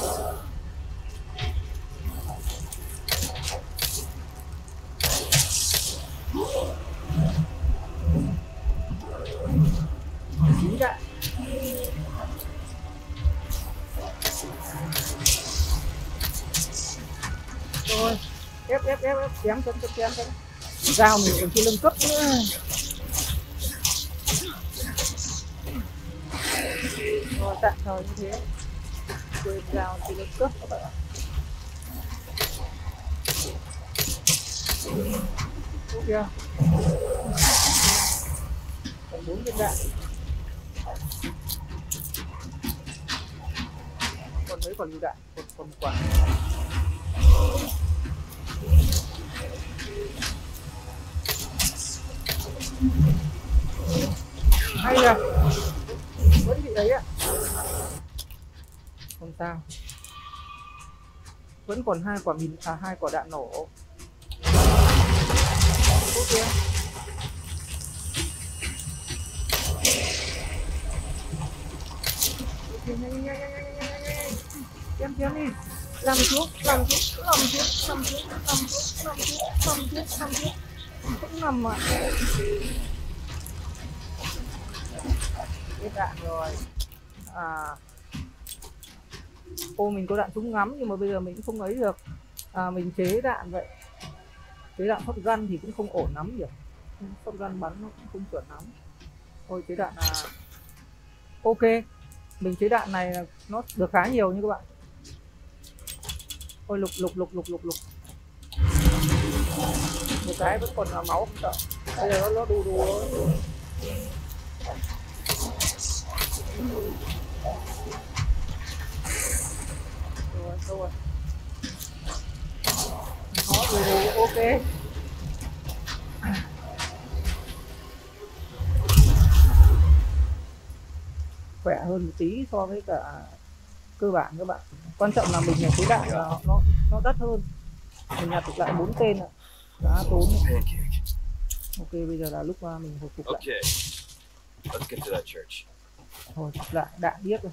A: Chín đạn. Rồi, ép ép ép ép chém chém chém chém chém. Dao mình còn chưa nâng cấp nữa. Rồi tạm thời như thế. Quên dao chưa nâng cấp các bạn ạ. Ô kìa. Còn bốn viên đạn. Còn mấy quả lựu đạn, còn còn một quả. Hay à, vẫn bị đấy ạ. Không sao, vẫn còn hai quả mìn, à hai quả đạn nổ. Ok. Chém chém đi, làm xuống, làm xuống, làm xuống, làm xuống, làm xuống, làm xuống, làm xuống, làm xuống, cũng nằm mà. Hết đạn rồi. À, ô mình có đạn súng ngắm nhưng mà bây giờ mình cũng không ấy được. À, mình chế đạn vậy, chế đạn shotgun thì cũng không ổn lắm nhỉ. Shotgun bắn nó cũng không chuẩn lắm. Thôi chế đạn là ok. Mình chế đạn này nó được khá nhiều như các bạn. Ôi lục lục lục lục lục lục. Một cái vẫn còn là máu không sợ. Bây giờ nó nó đù đù. Rồi rồi. Nó đù đù ok. Khỏe hơn một tí so với cả cơ bản các bạn. Quan trọng là mình chế đạn là nó nó đắt hơn. Mình nhặt được lại bốn tên ạ. Đã tốn. Ok, bây giờ là lúc mình hồi phục lại.
B: Okay, let's get to that church.
A: Hồi phục lại đạn biết rồi.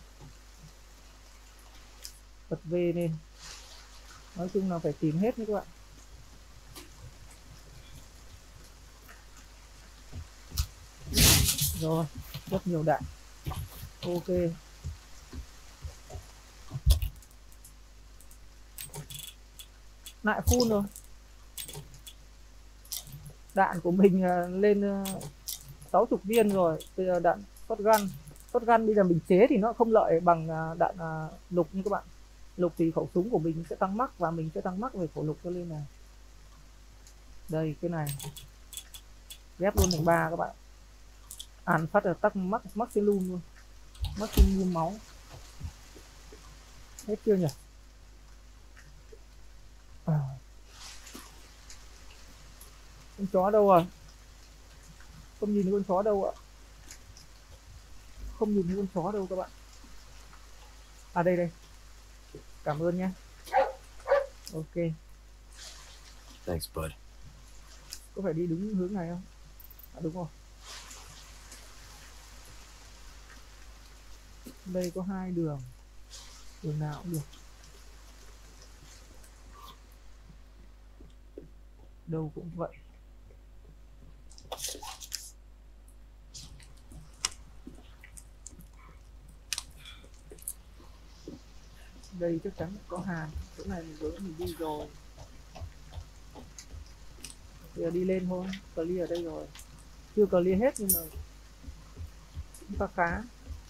A: Bật V lên. Nói chung là phải tìm hết đấy các bạn. Rồi, rất nhiều đạn. Ok. Lại full rồi. Đạn của mình lên sáu mươi viên rồi. Bây giờ đạn shotgun. Shotgun bây giờ mình chế thì nó không lợi bằng đạn lục như các bạn. Lục thì khẩu súng của mình sẽ tăng mắc và mình sẽ tăng mắc về khẩu lục cho nên là đây cái này ghép luôn thành ba các bạn. Ăn phát là tắc mắc maximum luôn. Maximum máu. Hết chưa nhỉ? À. Con chó đâu rồi? Không nhìn thấy con chó đâu ạ. Không nhìn thấy con chó đâu các bạn. À đây đây. Cảm ơn nhé. Ok.
B: Thanks, bud.
A: Có phải đi đúng hướng này không? À, đúng rồi. Đây có hai đường. Đường nào cũng được. Đâu cũng vậy. Đây chắc chắn có hàng. Chỗ này mình vừa mình đi rồi. Bây giờ đi lên thôi. Clear ở đây rồi. Chưa clear hết nhưng mà chúng ta khá.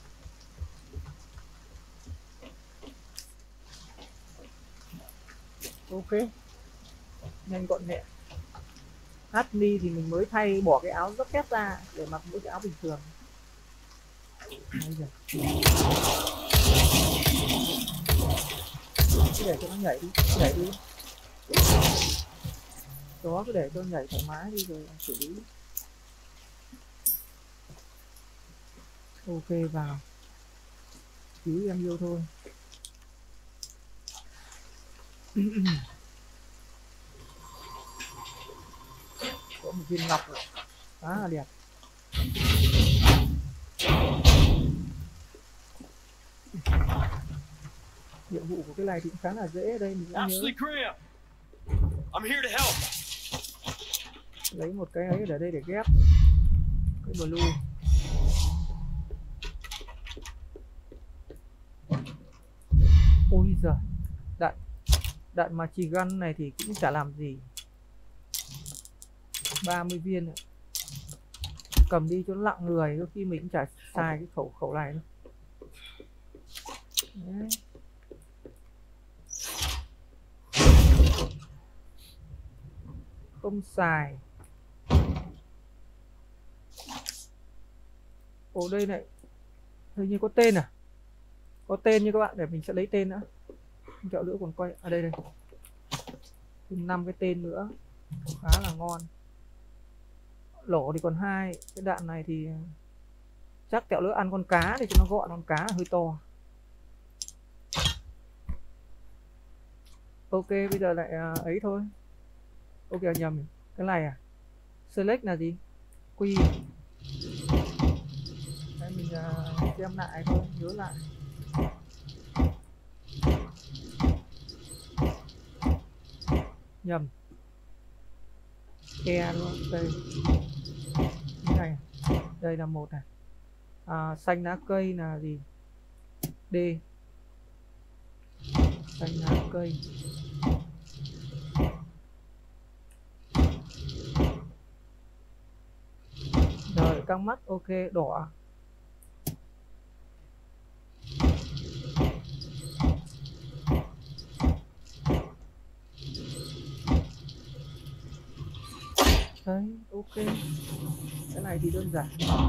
A: Ok. Nhanh gọn nhẹ. Admi thì mình mới thay bỏ cái áo rất kép ra để mặc mỗi cái áo bình thường. Bây giờ. để cho nó nhảy đi, nhảy đi. Đó, cứ để cho nhảy thoải mái đi rồi xử lý. Ok, vào cứu em yêu thôi. Có một viên ngọc rồi, khá là đẹp. Nhiệm vụ của cái này thì cũng khá là dễ. Đây mình cũng nhớ
D: Ashley Graham, I'm here to help.
A: lấy một cái ấy ở đây để ghép cái blue. Ôi giời, đạn đạn mà chỉ gun này thì cũng chả làm gì. Ba mươi viên nữa. Cầm đi cho lặng người, đôi khi mình cũng chả xài cái khẩu khẩu này đâu. Đấy. Không xài. Ồ, đây này hình như có tên à, có tên như các bạn, để mình sẽ lấy tên nữa. Kẹo nữa còn quay ở à, đây đây thêm năm cái tên nữa, khá là ngon. Lỗ thì còn hai. Cái đạn này thì chắc kẹo nữa ăn con cá để cho nó gọn, con cá hơi to. Ok, bây giờ lại à, ấy thôi. Ok, nhầm cái này à, select là gì, quy. Đây mình uh, xem lại thôi, nhớ lại. Nhầm, e luôn. Đây cái này, đây là một này. À, xanh lá cây là gì, D, xanh lá cây. Rồi căng mắt. Ok, đỏ. Đấy, ok. Cái này thì đơn giản.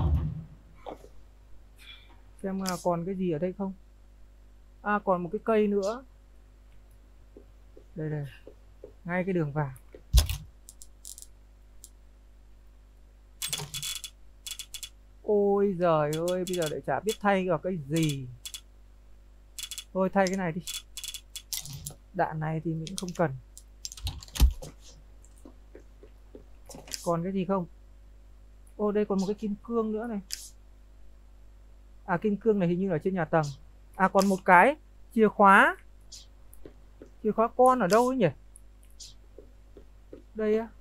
A: Xem là còn cái gì ở đây không. À, còn một cái cây nữa. Đây đây, ngay cái đường vào. Ôi giời ơi, bây giờ lại chả biết thay vào cái gì. Thôi thay cái này đi. Đạn này thì mình cũng không cần. Còn cái gì không? Ô, đây còn một cái kim cương nữa này. À, kim cương này hình như ở trên nhà tầng. À, còn một cái chìa khóa. Chìa khóa con ở đâu ấy nhỉ? Đây á.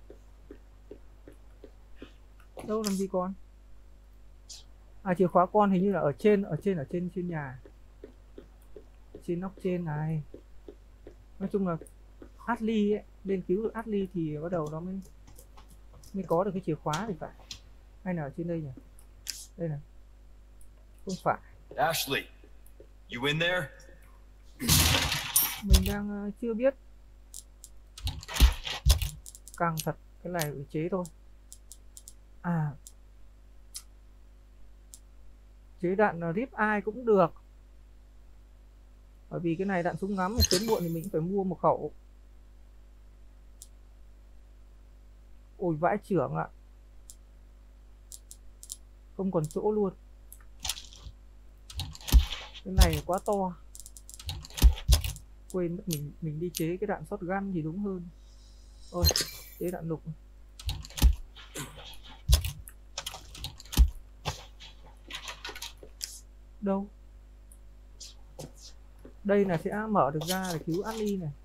A: Đâu làm gì con? À, chìa khóa con hình như là ở trên, ở trên, ở trên trên nhà. Trên nóc trên này. Nói chung là Ashley ấy, lên cứu được Ashley thì bắt đầu nó mới mới có được cái chìa khóa thì phải. Hay là ở trên đây nhỉ? Đây này. Không phải.
B: Ashley, you in there?
A: Mình đang uh, chưa biết. Căng thật, cái này phải chế thôi. À, chế đạn uh, rip eye cũng được. Bởi vì cái này đạn súng ngắm sớm muộn thì mình phải mua một khẩu. Ôi vãi chưởng ạ. Không còn chỗ luôn. Cái này quá to. Quên mất mình mình đi chế cái đạn shotgun thì đúng hơn. Ôi, chế đạn lục. Đâu? Đây là sẽ mở được ra để cứu Ashley này.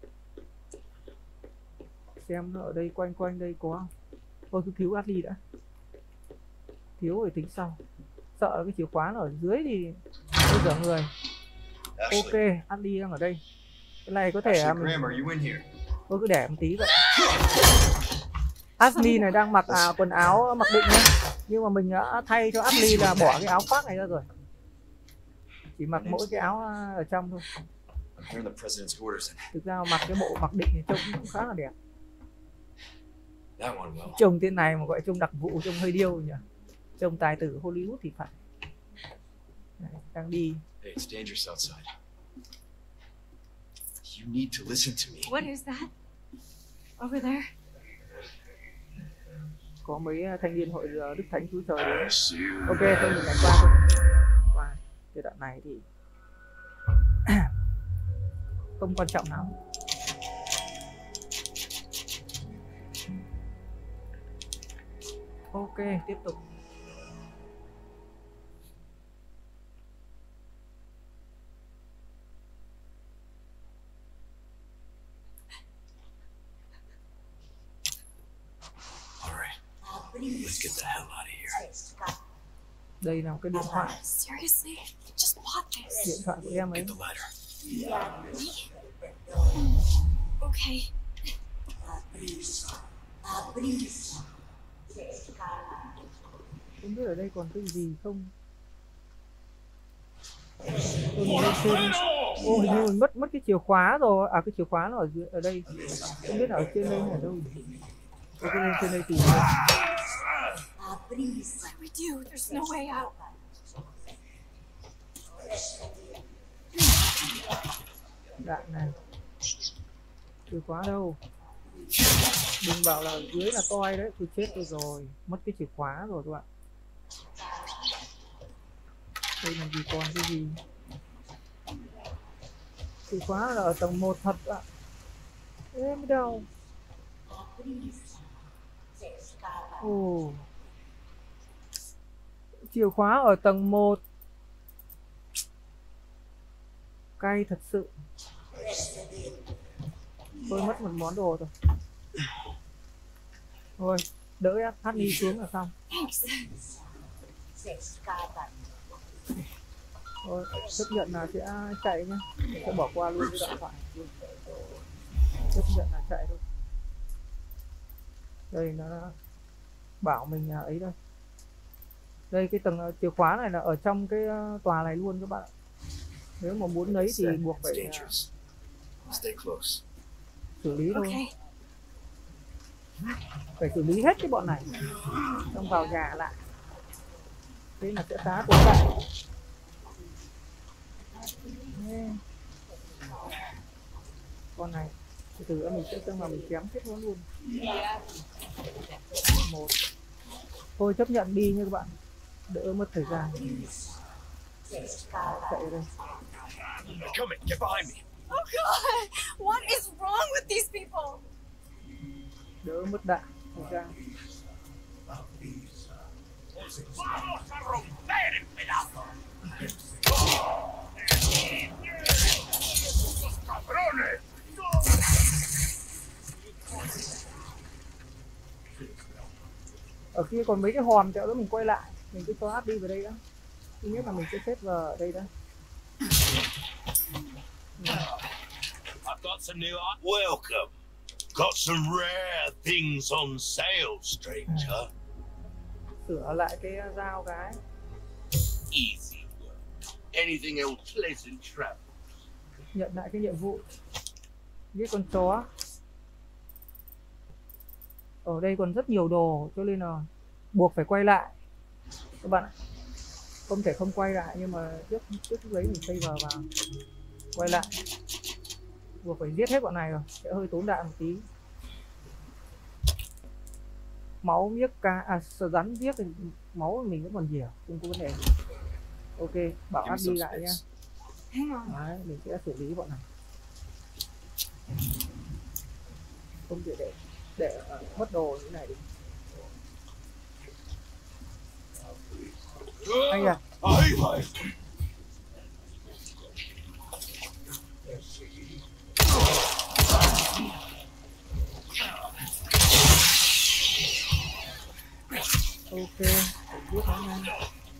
A: Xem nó ở đây quanh quanh đây có không. Thôi cứ cứu Ashley đã. Thiếu rồi tính sau. Sợ cái chìa khóa nó ở dưới thì bây giờ người. Ok, Ashley đang ở đây. Cái này có thể
B: Ashley
A: mình...
B: Graham, are you in here?
A: Tôi cứ để một tí vậy. Ashley này đang mặc à, quần áo mặc định nhá. Nhưng mà mình đã thay cho Ashley là bỏ cái áo khoác này ra rồi. Chỉ mặc mỗi cái áo ở trong thôi.
B: They're the president's orders.
A: Thực ra mặc cái bộ mặc định thì trông cũng khá là đẹp.
B: That one will.
A: Trông tên này mà gọi trông đặc vụ trông hơi điêu nhỉ. Trông tài tử Hollywood thì phải. Này, đang đi.
B: Hey, it's dangerous outside. You need to listen to me.
E: What is that? Over there?
A: Có mấy thanh niên hội Đức Thánh Chúa Trời đến.
B: Yes, you.
A: Ok, tôi nhìn lại qua thôi. Qua giai đoạn này thì không quan trọng lắm. Ok, tiếp tục.
B: All right. Let's get the hell out of here.
A: Đây là một cái điện thoại,
E: Seriously? Just bought
A: điện
E: this.
A: thoại của em ấy.
B: Get the ladder.
E: Okay.
A: Không biết ở đây còn cái gì không. Tôi nhìn lên trên. Ô, hình như mình mất mất cái chìa khóa rồi. À, cái chìa khóa nó ở dưới ở đây. Không biết là ở trên đây hay ở đâu. Ok, lên trên đây tìm xem.
E: What do we do? There's no way out.
A: Đạn này. Chìa khóa đâu? Đừng bảo là dưới là toi đấy, tôi chết tôi rồi, mất cái chìa khóa rồi các bạn. Đây làm gì còn cái gì? Chìa khóa là ở tầng một thật ạ. Em đâu? Ồ. Chìa khóa ở tầng một. Cay thật sự. Tôi mất một món đồ rồi. Thôi, đỡ em hát đi xuống là xong.
E: Thanks.
A: Thôi, chấp nhận là sẽ chạy nhé. Mình sẽ bỏ qua luôn cái đoạn thoại. Chấp nhận là chạy thôi. Đây nó bảo mình ấy đây. Đây cái tầng chìa khóa này là ở trong cái tòa này luôn các bạn ạ. Nếu mà muốn lấy thì buộc phải
B: dangerous. Stay close.
A: xử lý thôi.
E: Okay.
A: Phải xử lý hết cái bọn này. Xong vào nhà lại. Thế là sẽ phá của bạn. Con này từ từ mình sẽ cho mà mình chém hết nó luôn. Một. Thôi chấp nhận đi nha các bạn, đỡ mất thời gian. Chạy đây.
B: Come in, get behind me.
E: Oh God! What is wrong with these people?
A: Đỡ mất đạn thời gian. Ở kia còn mấy cái hòm chợ đó mình quay lại, mình cứ xóa đi vào đây đó. Thứ nhất là mình sẽ xếp vào đây đó.
D: I've got some new. Welcome. Got some rare things on sale, stranger.
A: Sửa lại cái dao cái.
D: Easy work. Anything else pleasant travel?
A: Nhận lại cái nhiệm vụ. Giết con chó. Ở đây còn rất nhiều đồ cho nên là buộc phải quay lại các bạn ạ. Không thể không quay lại, nhưng mà trước trước lúc đấy mình xây vào vào quay lại, buộc phải giết hết bọn này rồi, sẽ hơi tốn đạn một tí. Máu viết ca à, sợ rắn viết thì máu mình vẫn còn nhiều, không có vấn đề. Ok, bảo áp đi lại nha. Đấy, mình sẽ xử lý bọn này, không thể để để uh, mất đồ như thế này đi. Anh à, ok, biết nó nha.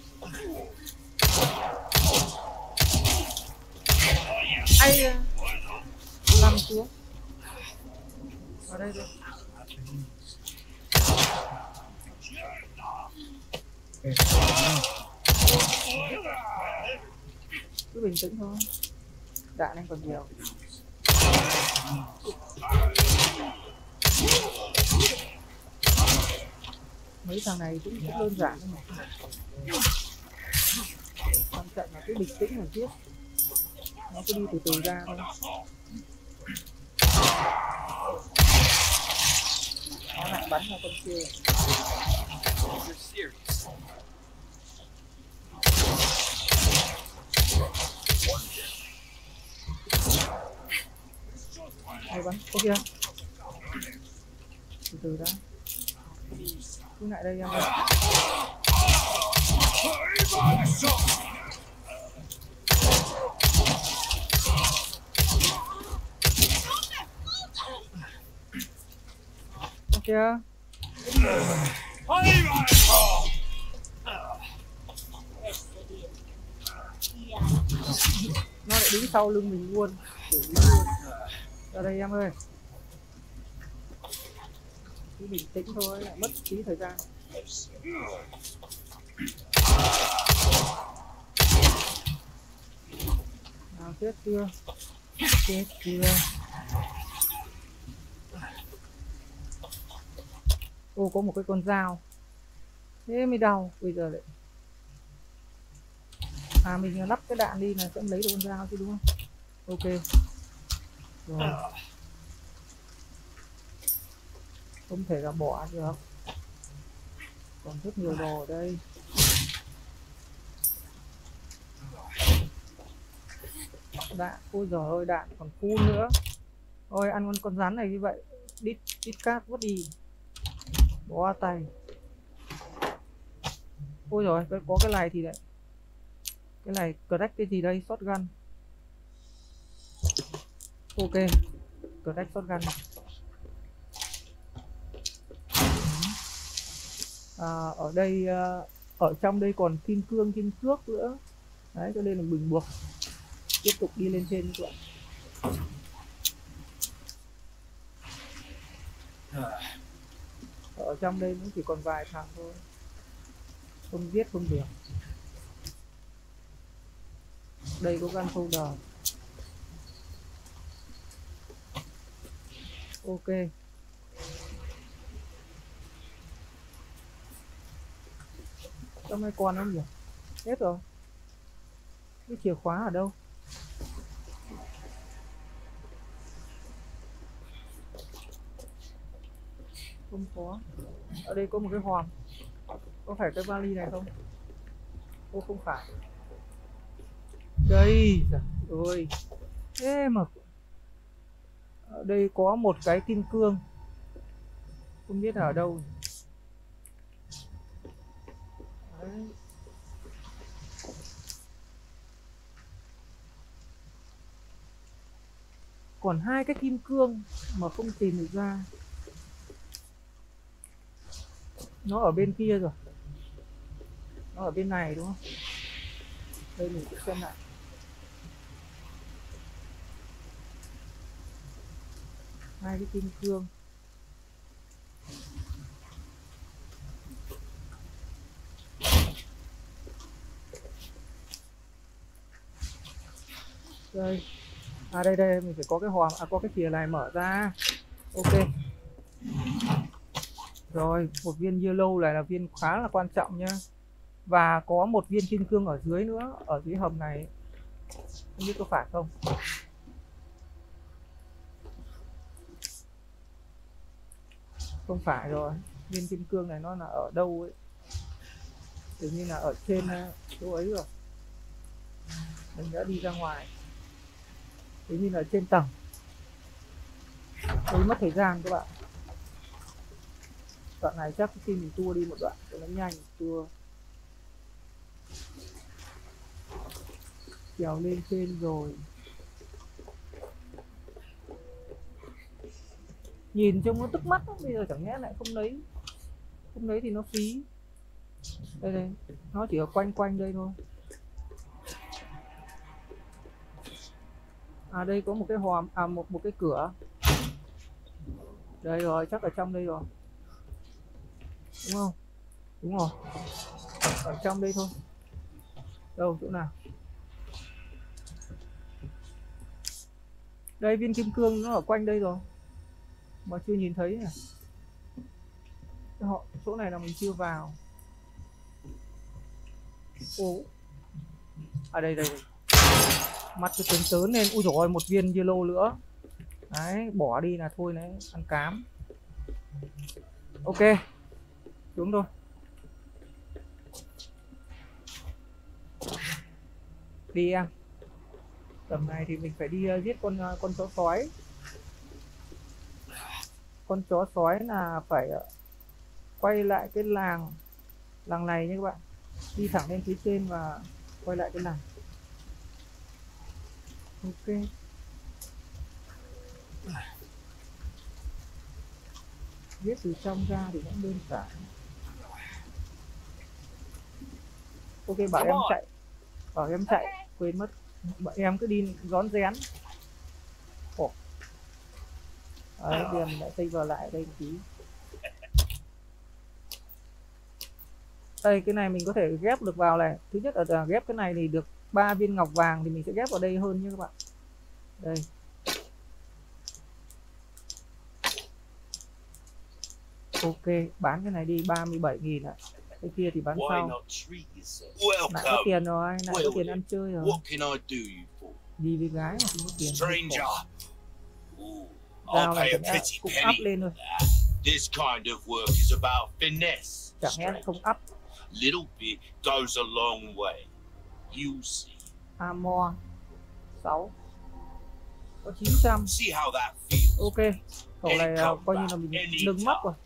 A: Ai nằm xuống ở đây đi. Cứ bình tĩnh thôi, đạn anh còn nhiều. Mấy thằng này cũng rất đơn giản thôi mà. Quan trọng là cái bình tĩnh là giết. Nó cứ đi từ từ ra thôi. Nó lại bắn vào con kia.
B: You're serious.
A: Đây bắn, ô kìa. Từ từ đã. Cứ lại đây em ơi. Ô kìa. Nó lại đứng sau lưng mình luôn. Ra đây em ơi. Cứ bình tĩnh thôi, lại mất tí thời gian. Nào chết chưa? Chết chưa? Ô có một cái con dao. Thế mới đau, bây giờ lại. À mình lắp cái đạn đi là sẽ lấy được con dao chứ đúng không? Ok. Rồi. Không thể là bỏ được. Còn rất nhiều đồ ở đây. Đạn, ôi giời ơi đạn còn full nữa. Ôi ăn con con rắn này như vậy. Đít, đít cát vứt đi. Bỏ tay. Ôi rồi có cái này thì lại. Cái này crack cái gì đây? Shotgun. Ok. Crack shotgun. À, ở đây ở trong đây còn kim cương kim cước nữa. Đấy cho nên là mình buộc tiếp tục đi lên trên các bạn. Ở trong đây cũng chỉ còn vài thằng thôi. Không giết không được. Đây có gun folder. Ok. Trong này còn không nhỉ? Hết rồi. Cái chìa khóa ở đâu? Không có. Ở đây có một cái hòm. Có phải cái vali này không? Ô không phải. Đây. Ôi. Thế mà. Ở đây có một cái kim cương. Không biết là ở đâu. Đấy. Còn hai cái kim cương mà không tìm được ra. Nó ở bên kia rồi. Nó ở bên này đúng không? Đây mình sẽ xem lại. Hai cái kim cương. Đây. À đây đây mình phải có cái hòm, à có cái chìa này mở ra. Ok. Rồi, một viên yellow này là viên khá là quan trọng nhá. Và có một viên kim cương ở dưới nữa, ở dưới hầm này. Không biết có phải không? Không phải rồi. Viên kim cương này nó là ở đâu ấy? Tự nhiên là ở trên chỗ ấy rồi. Mình đã đi ra ngoài. Tự nhiên là trên tầng. Đấy mất thời gian các bạn. Đoạn này chắc khi mình tua đi một đoạn cho nó nhanh, tua trèo lên trên rồi. Nhìn trông nó tức mắt đó. Bây giờ chẳng nhẽ lại không lấy. Không lấy thì nó phí. Đây đây, nó chỉ ở quanh quanh đây thôi. À đây có một cái hòm, à một một cái cửa. Đây rồi, chắc ở trong đây rồi. Đúng không? Đúng rồi. Ở trong đây thôi. Đâu, chỗ nào? Đây viên kim cương nó ở quanh đây rồi. Mà chưa nhìn thấy này. Họ, chỗ này là mình chưa vào. Ồ. À đây đây, đây. Mắt cái tướng tớn lên. Ui dồi ôi, một viên yellow nữa. Đấy, bỏ đi là thôi đấy, ăn cám. Ok, xuống thôi. Đi em. Tầm này thì mình phải đi uh, giết con uh, con chó sói. Con chó sói là phải uh, quay lại cái làng làng này nha các bạn. Đi thẳng lên phía trên và quay lại cái làng. Ok. Giết từ trong ra thì cũng đơn giản. Ok, bảo em chạy. Bảo em chạy, quên mất. Bảo em cứ đi rón rén. Ồ. Đấy, bây giờ mình lại xây vào lại đây một tí. Đây, cái này mình có thể ghép được vào này. Thứ nhất là ghép cái này thì được ba viên ngọc vàng thì mình sẽ ghép vào đây hơn nha các bạn. Đây. Ok, bán cái này đi ba mươi bảy nghìn ạ. Cái kia thì bán
D: Why
A: sau.
D: not treat yourself?
A: Lại có
D: Welcome.
A: tiền rồi, lại có tiền ăn chơi rồi.
D: What can I do you for?
A: Đi với gái mà không có tiền.
D: Stranger. Ooh,
A: Dao
D: I'll
A: này
D: pay a
A: chẳng lẽ
D: pretty
A: cũng up
D: penny.
A: lên thôi.
D: This kind of work is about finesse.
A: Chẳng lẽ lại không up.
D: Little bit goes a long way. You see.
A: Armor sáu. Có chín trăm.
D: See how that feels.
A: Ok. Khẩu này uh, coi như là mình nâng mất rồi.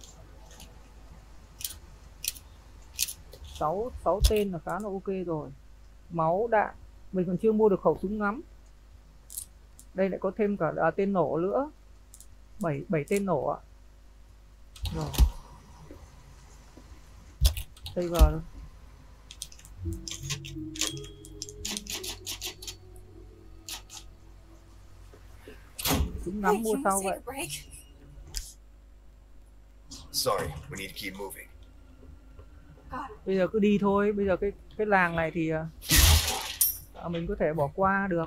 A: sáu sáu tên là khá là ok rồi. Máu đạn. Mình còn chưa mua được khẩu súng ngắm. Đây lại có thêm cả à, tên nổ nữa. bảy bảy tên nổ ạ. Rồi. Đây vào thôi. Súng ngắm
E: Hey,
A: mua
E: can we
A: sau
E: take
A: vậy.
E: a break?
B: Sorry, we need to keep moving.
A: Bây giờ cứ đi thôi. Bây giờ cái cái làng này thì à, mình có thể bỏ qua được.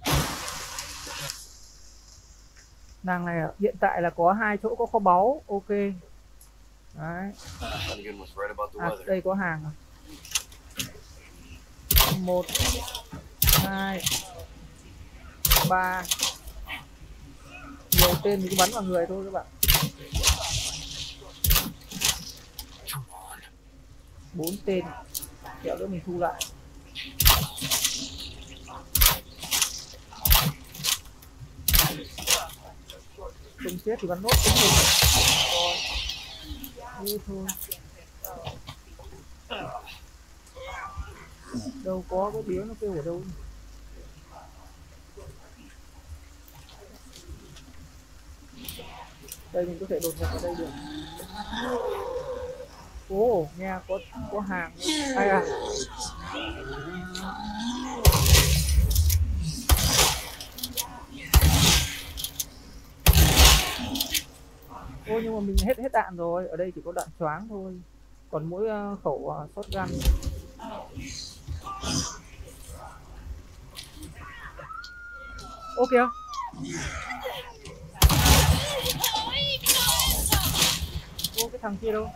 A: Làng này hiện tại là có hai chỗ có kho báu. Ok. Đấy.
B: Hunnigan was right about the
A: À,
B: weather.
A: đây có hàng à. Một, hai, ba. Nhiều tên thì cứ bắn vào người thôi các bạn. Bốn tên. Kẹo nữa mình thu lại. Không chết thì bắn nốt cũng được. Rồi. Thế thôi. Đâu có cái đứa nó kêu ở đâu. Đây mình có thể đột nhập vào đây được. Ồ, oh, nghe có có hàng. Ai à? Ô, nhưng mà mình hết hết đạn rồi. Ở đây chỉ có đạn choáng thôi. Còn mỗi uh, khẩu uh, shotgun. Ô kìa. Ô, cái thằng kia đâu?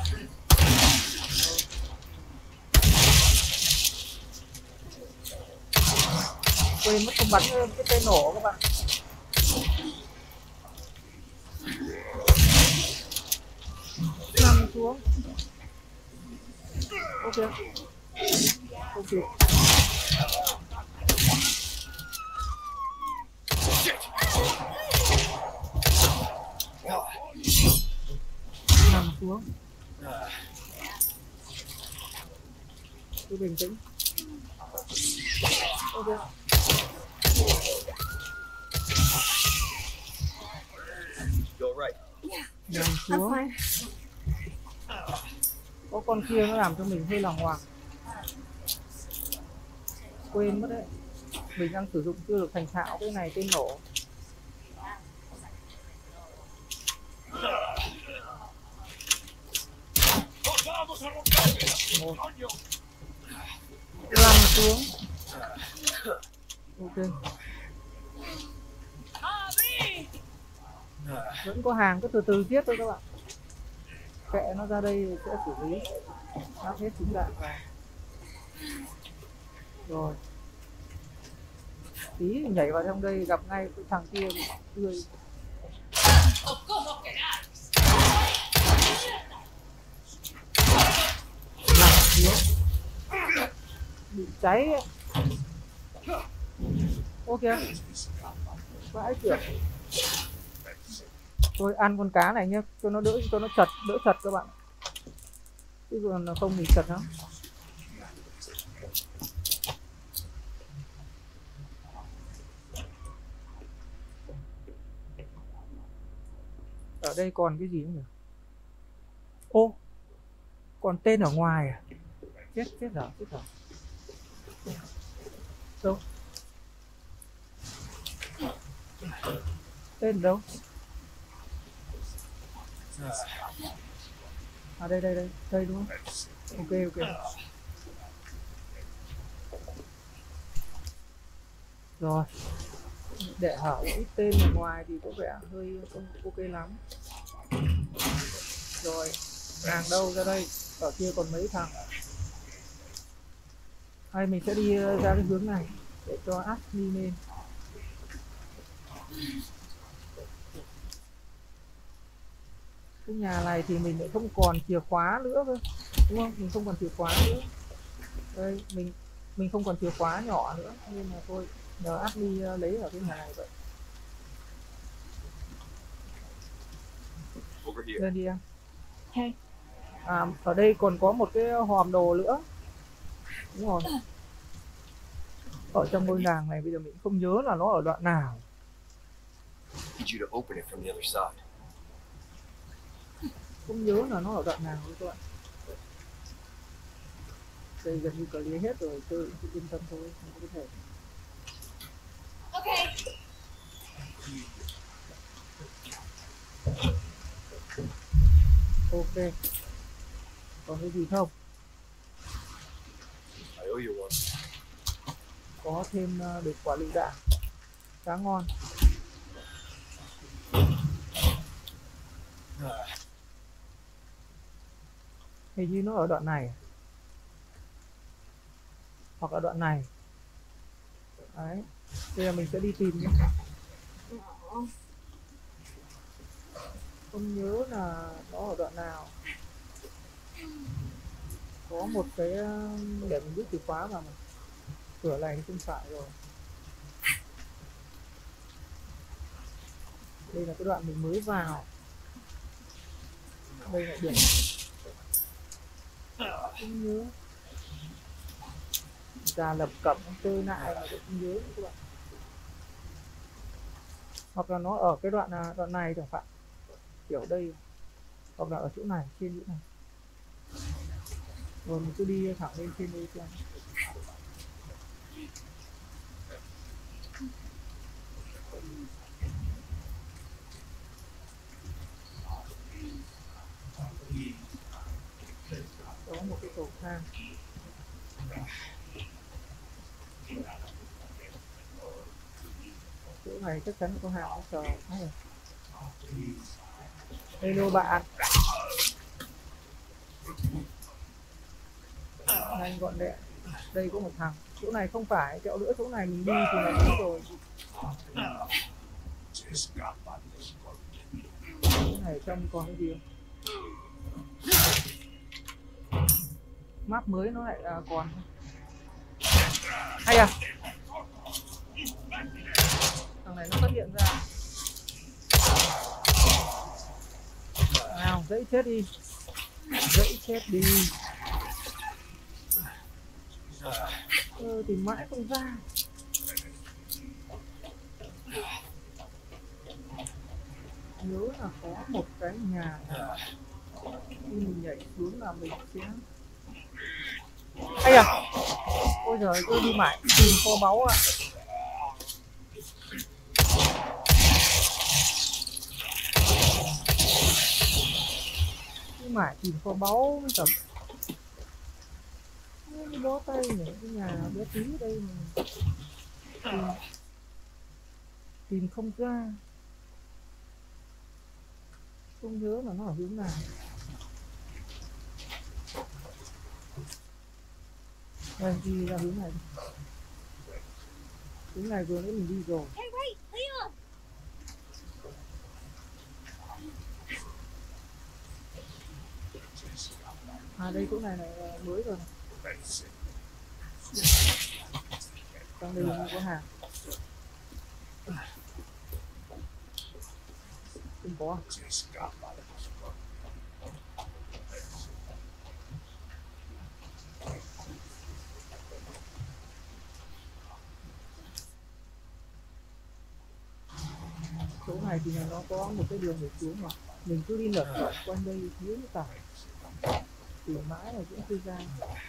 A: Quên mất không bắn cái tên nổ các bạn. Nằm xuống. Ok. Ok. Nằm xuống. Cứ bình tĩnh. Ok.
B: Go right.
E: Yeah,
A: Nằm
E: I'm
A: xuống.
E: fine.
A: Có con kia nó làm cho mình hơi lòng hoàng. Quên mất đấy. Mình đang sử dụng chưa được thành thạo cái này tên nổ. Một. Lăn xuống. Ok. Vẫn có hàng, cứ từ từ giết thôi các bạn. Kệ nó ra đây sẽ xử lý. Lắp hết súng đạn vào. Rồi. Tí nhảy vào trong đây gặp ngay cái thằng kia tươi. Lặng thiếu. Bị cháy. Ok. Vãi kiểu. Tôi ăn con cá này nhé, cho nó đỡ, cho nó chật, đỡ chật các bạn. Chứ còn không thì chật lắm. Ở đây còn cái gì nữa nhỉ? Ô, còn tên ở ngoài à? Chết, chết rồi, chết rồi. Đâu? Tên đâu? À đây, đây, đây, đây đúng không? Ok, ok. Rồi. Để hở ít tên ở ngoài thì có vẻ hơi không ok lắm. Rồi, hàng đâu ra đây? Ở kia còn mấy thằng. Hay mình sẽ đi ra cái hướng này để cho Ashley lên. Cái nhà này thì mình lại không còn chìa khóa nữa cơ, đúng không? Mình không còn chìa khóa nữa. Đây, mình mình không còn chìa khóa nhỏ nữa nên là thôi nhờ Ashley lấy ở cái nhà này vậy. Lên đi em.
E: Hey.
A: À, ở đây còn có một cái hòm đồ nữa. Đúng rồi. Ở trong ngôi làng này bây giờ mình không nhớ là nó ở đoạn nào.
B: Need you to open it from the other side.
A: Không nhớ là nó ở đoạn nào các bạn. Đây gần như clear hết rồi, tôi cũng yên tâm thôi, không có thể.
E: Okay.
A: Ok. Còn cái gì không?
B: I owe you one.
A: Có thêm được quả lựu đạn. Khá ngon. Hình như nó ở đoạn này. Hoặc ở đoạn này. Đấy. Bây giờ mình sẽ đi tìm nhé. Không nhớ là nó ở đoạn nào. Có một cái để mình rút chìa khóa vào mà. Cửa này không phải rồi. Đây là cái đoạn mình mới vào. Đây là biển. Không nhớ. Ra lập cẩm chơi lại mà không nhớ các bạn. Hoặc là nó ở cái đoạn đoạn này chẳng hạn. Kiểu đây. Hoặc là ở chỗ này, trên chỗ này. Rồi mình cứ đi thẳng lên trên đây xem. Có một cái cầu thang. Chỗ này chắc chắn có hàng chờ. Hello bạn. Nhanh gọn lẹ. Đây có một thằng. Chỗ này không phải, kẹo nữa chỗ này mình đi thì là đúng rồi. Chỗ này trong còn cái gì không? Map mới nó lại à, còn. Hay à? Thằng này nó phát hiện ra. Nào, dãy chết đi. Dãy chết đi. Ờ, tìm mãi không ra. Nhớ là có một cái nhà này. Khi mình nhảy xuống là mình sẽ... Ây à! Ôi giời, tôi đi mãi tìm kho báu ạ. Đi mãi tìm kho báu mới tập. Cái bó tay này, cái nhà bé tí ở đây mà tìm, tìm không ra. Không nhớ là nó ở hướng nào. Đây, đi ra hướng này. Cái này vừa nãy mình đi rồi.
E: Hey, wait, Leon!
A: À đây chỗ này là mới rồi này. Trong đây không có hàng. Không có. Chỗ này thì nó có một cái đường để xuống mà mình cứ đi lẩn lẩn quanh đây thiếu cái tải tìm mãi là cũng chưa ra.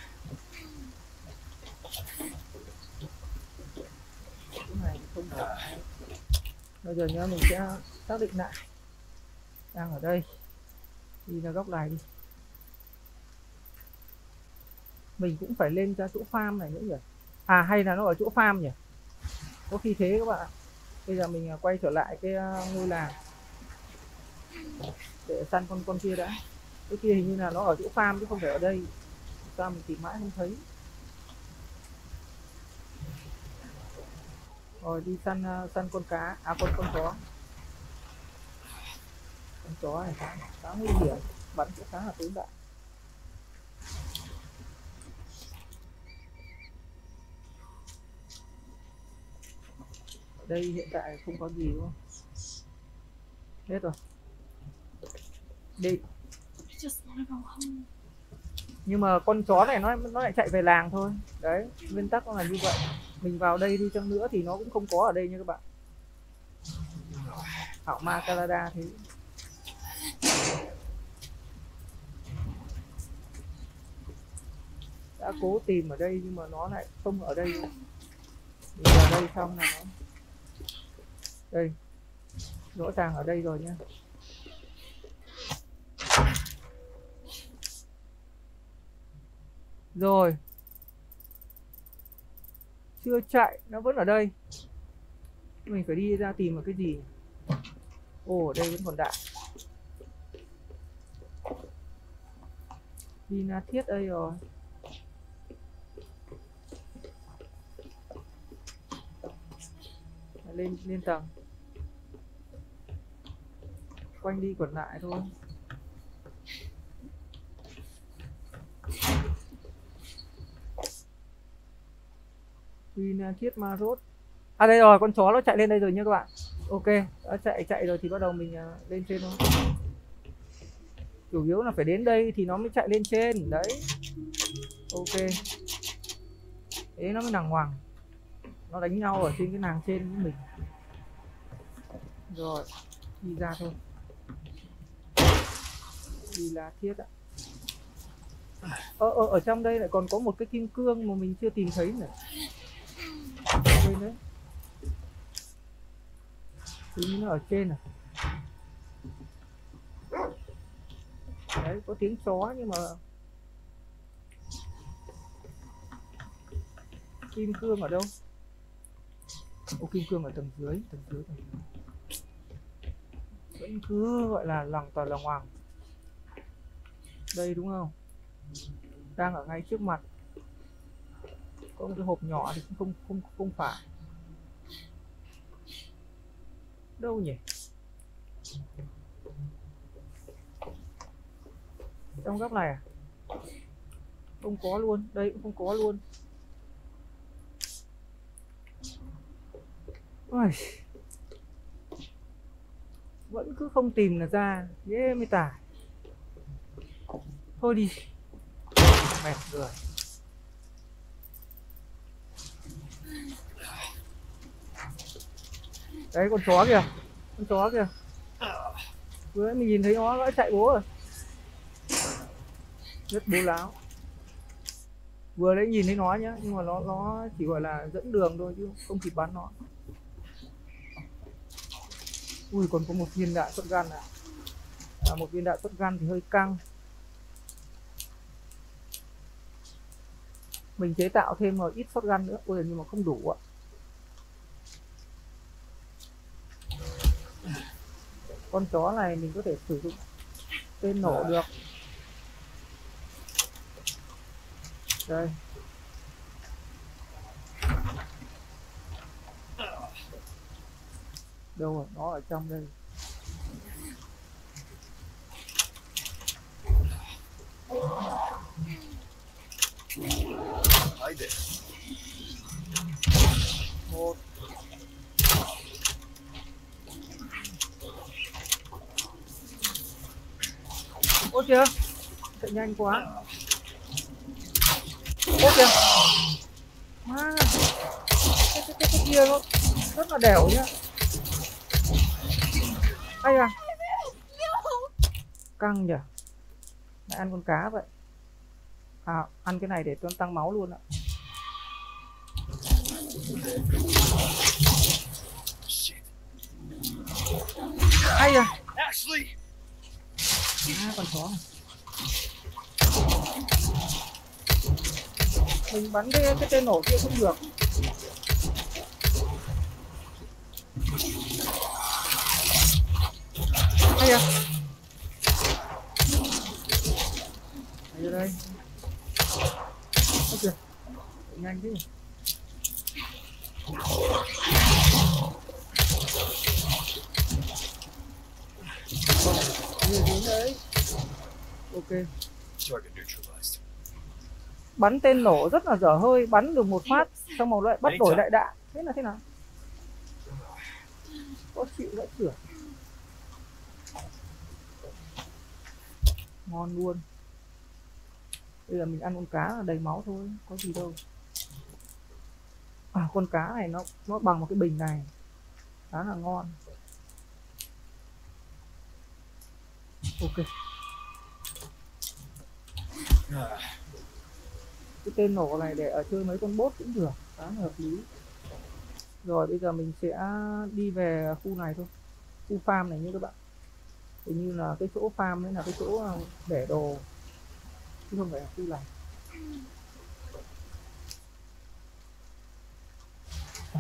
A: Chỗ này thì không có. Bây giờ nhớ mình sẽ xác định lại đang ở đây, đi ra góc này đi. Mình cũng phải lên ra chỗ farm này nữa nhỉ, à hay là nó ở chỗ farm nhỉ, có khi thế các bạn. Bây giờ mình quay trở lại cái ngôi làng để săn con con kia đã. Cái kia hình như là nó ở chỗ farm chứ không phải ở đây. Sao mình tìm mãi không thấy. Rồi đi săn săn con cá, à con con chó. Con chó này khá, khá nguy hiểm, bắn sẽ khá là tốn đạn. Ở đây hiện tại không có gì đúng không? Hết rồi. Đi.
E: I just wanna go home.
A: Nhưng mà con chó này nó nó lại chạy về làng thôi. Đấy, nguyên tắc nó là như vậy. Mình vào đây đi chăng nữa thì nó cũng không có ở đây nha các bạn. Hảo ma Canada thì đã cố tìm ở đây nhưng mà nó lại không ở đây. Mình vào đây xong là nó đây, rõ ràng ở đây rồi nha. Rồi, chưa chạy, nó vẫn ở đây. Mình phải đi ra tìm một cái gì. Ồ, ở đây vẫn còn đạn. Pina thiết đây rồi. Lên lên tầng. Quanh đi quẩn lại thôi. Pina thiết ma rốt. À đây rồi, con chó nó chạy lên đây rồi nha các bạn. Ok, nó chạy chạy rồi thì bắt đầu mình uh, lên trên thôi. Chủ yếu là phải đến đây thì nó mới chạy lên trên. Đấy. Ok. Thế nó mới đàng hoàng. Nó đánh nhau ở trên cái nàng trên với mình. Rồi, đi ra thôi. Đi lá thiết ạ. Ờ, ờ, ở trong đây lại còn có một cái kim cương mà mình chưa tìm thấy nữa. Quên đấy. Hình như nó ở trên này. Đấy, có tiếng chó nhưng mà kim cương ở đâu? Ô, kim cương ở tầng dưới, tầng dưới, tầng dưới. Vẫn cứ gọi là lằng toàn lằng hoàng. Đây đúng không? Đang ở ngay trước mặt. Có một cái hộp nhỏ thì không không không phải. Đâu nhỉ? Trong góc này à? Không có luôn, đây cũng không có luôn. Ôi. Vẫn cứ không tìm là ra, dễ mới tải. Thôi đi. Mệt rồi. Đấy con chó kìa, con chó kìa. Vừa mình nhìn thấy nó nó chạy bố rồi. Rất bố láo. Vừa đấy nhìn thấy nó nhá, nhưng mà nó nó chỉ gọi là dẫn đường thôi chứ không kịp bắn nó. Ui, còn có một viên đạn shotgun à. À, một viên đạn shotgun thì hơi căng. Mình chế tạo thêm một ít shotgun nữa. Ui, nhưng mà không đủ ạ. Con chó này mình có thể sử dụng tên nổ được. Đây. Đâu rồi, nó ở trong đây.
B: Hide there.
A: Một. Ôi kìa, chạy nhanh quá. Ôi kìa. Má, cái, cái, cái, cái kia nó rất là đẻo nhá. Ai à, căng nhỉ. Lại ăn con cá vậy. À, ăn cái này để cho nó tăng máu luôn ạ.
B: Shit.
A: Ai à,
B: Ashley!
A: à con chó này. Mình bắn cái, cái tên nổ kia không được. Ai à, ai ở đây. Ôi kìa, chạy nhanh thế. Gì đến đấy. Ok.
B: Target neutralized.
A: Bắn tên nổ rất là dở hơi, bắn được một phát xong rồi lại bắt đổi đại đạn. Thế là thế nào? Có chịu đã chửa. Ngon luôn. Bây giờ mình ăn con cá là đầy máu thôi, có gì đâu. À, con cá này nó nó bằng một cái bình này, khá là ngon. Ok. Cái tên nổ này để ở chơi mấy con boss cũng được, khá là hợp lý. Rồi bây giờ mình sẽ đi về khu này thôi, khu farm này như các bạn. Hình như là cái chỗ farm đấy là cái chỗ để đồ, chứ không phải là khu này. À.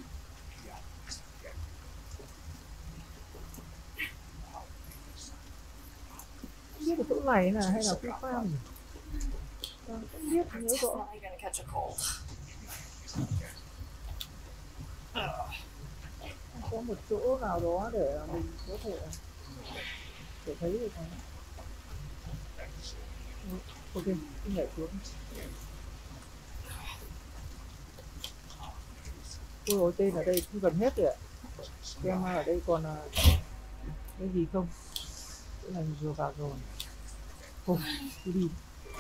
A: Không biết là chỗ này là hay là khu farm nhỉ? Không biết, nhớ rõ.
E: Definitely gonna catch a cold.
A: Có một chỗ nào đó để mình có thể để thấy được này. Ok, cứ nhảy xuống. Ôi ôi, tên ở đây cũng gần hết rồi ạ. Xem ở đây còn là cái gì không? Chỗ này mình vừa vào rồi. Không, cứ đi.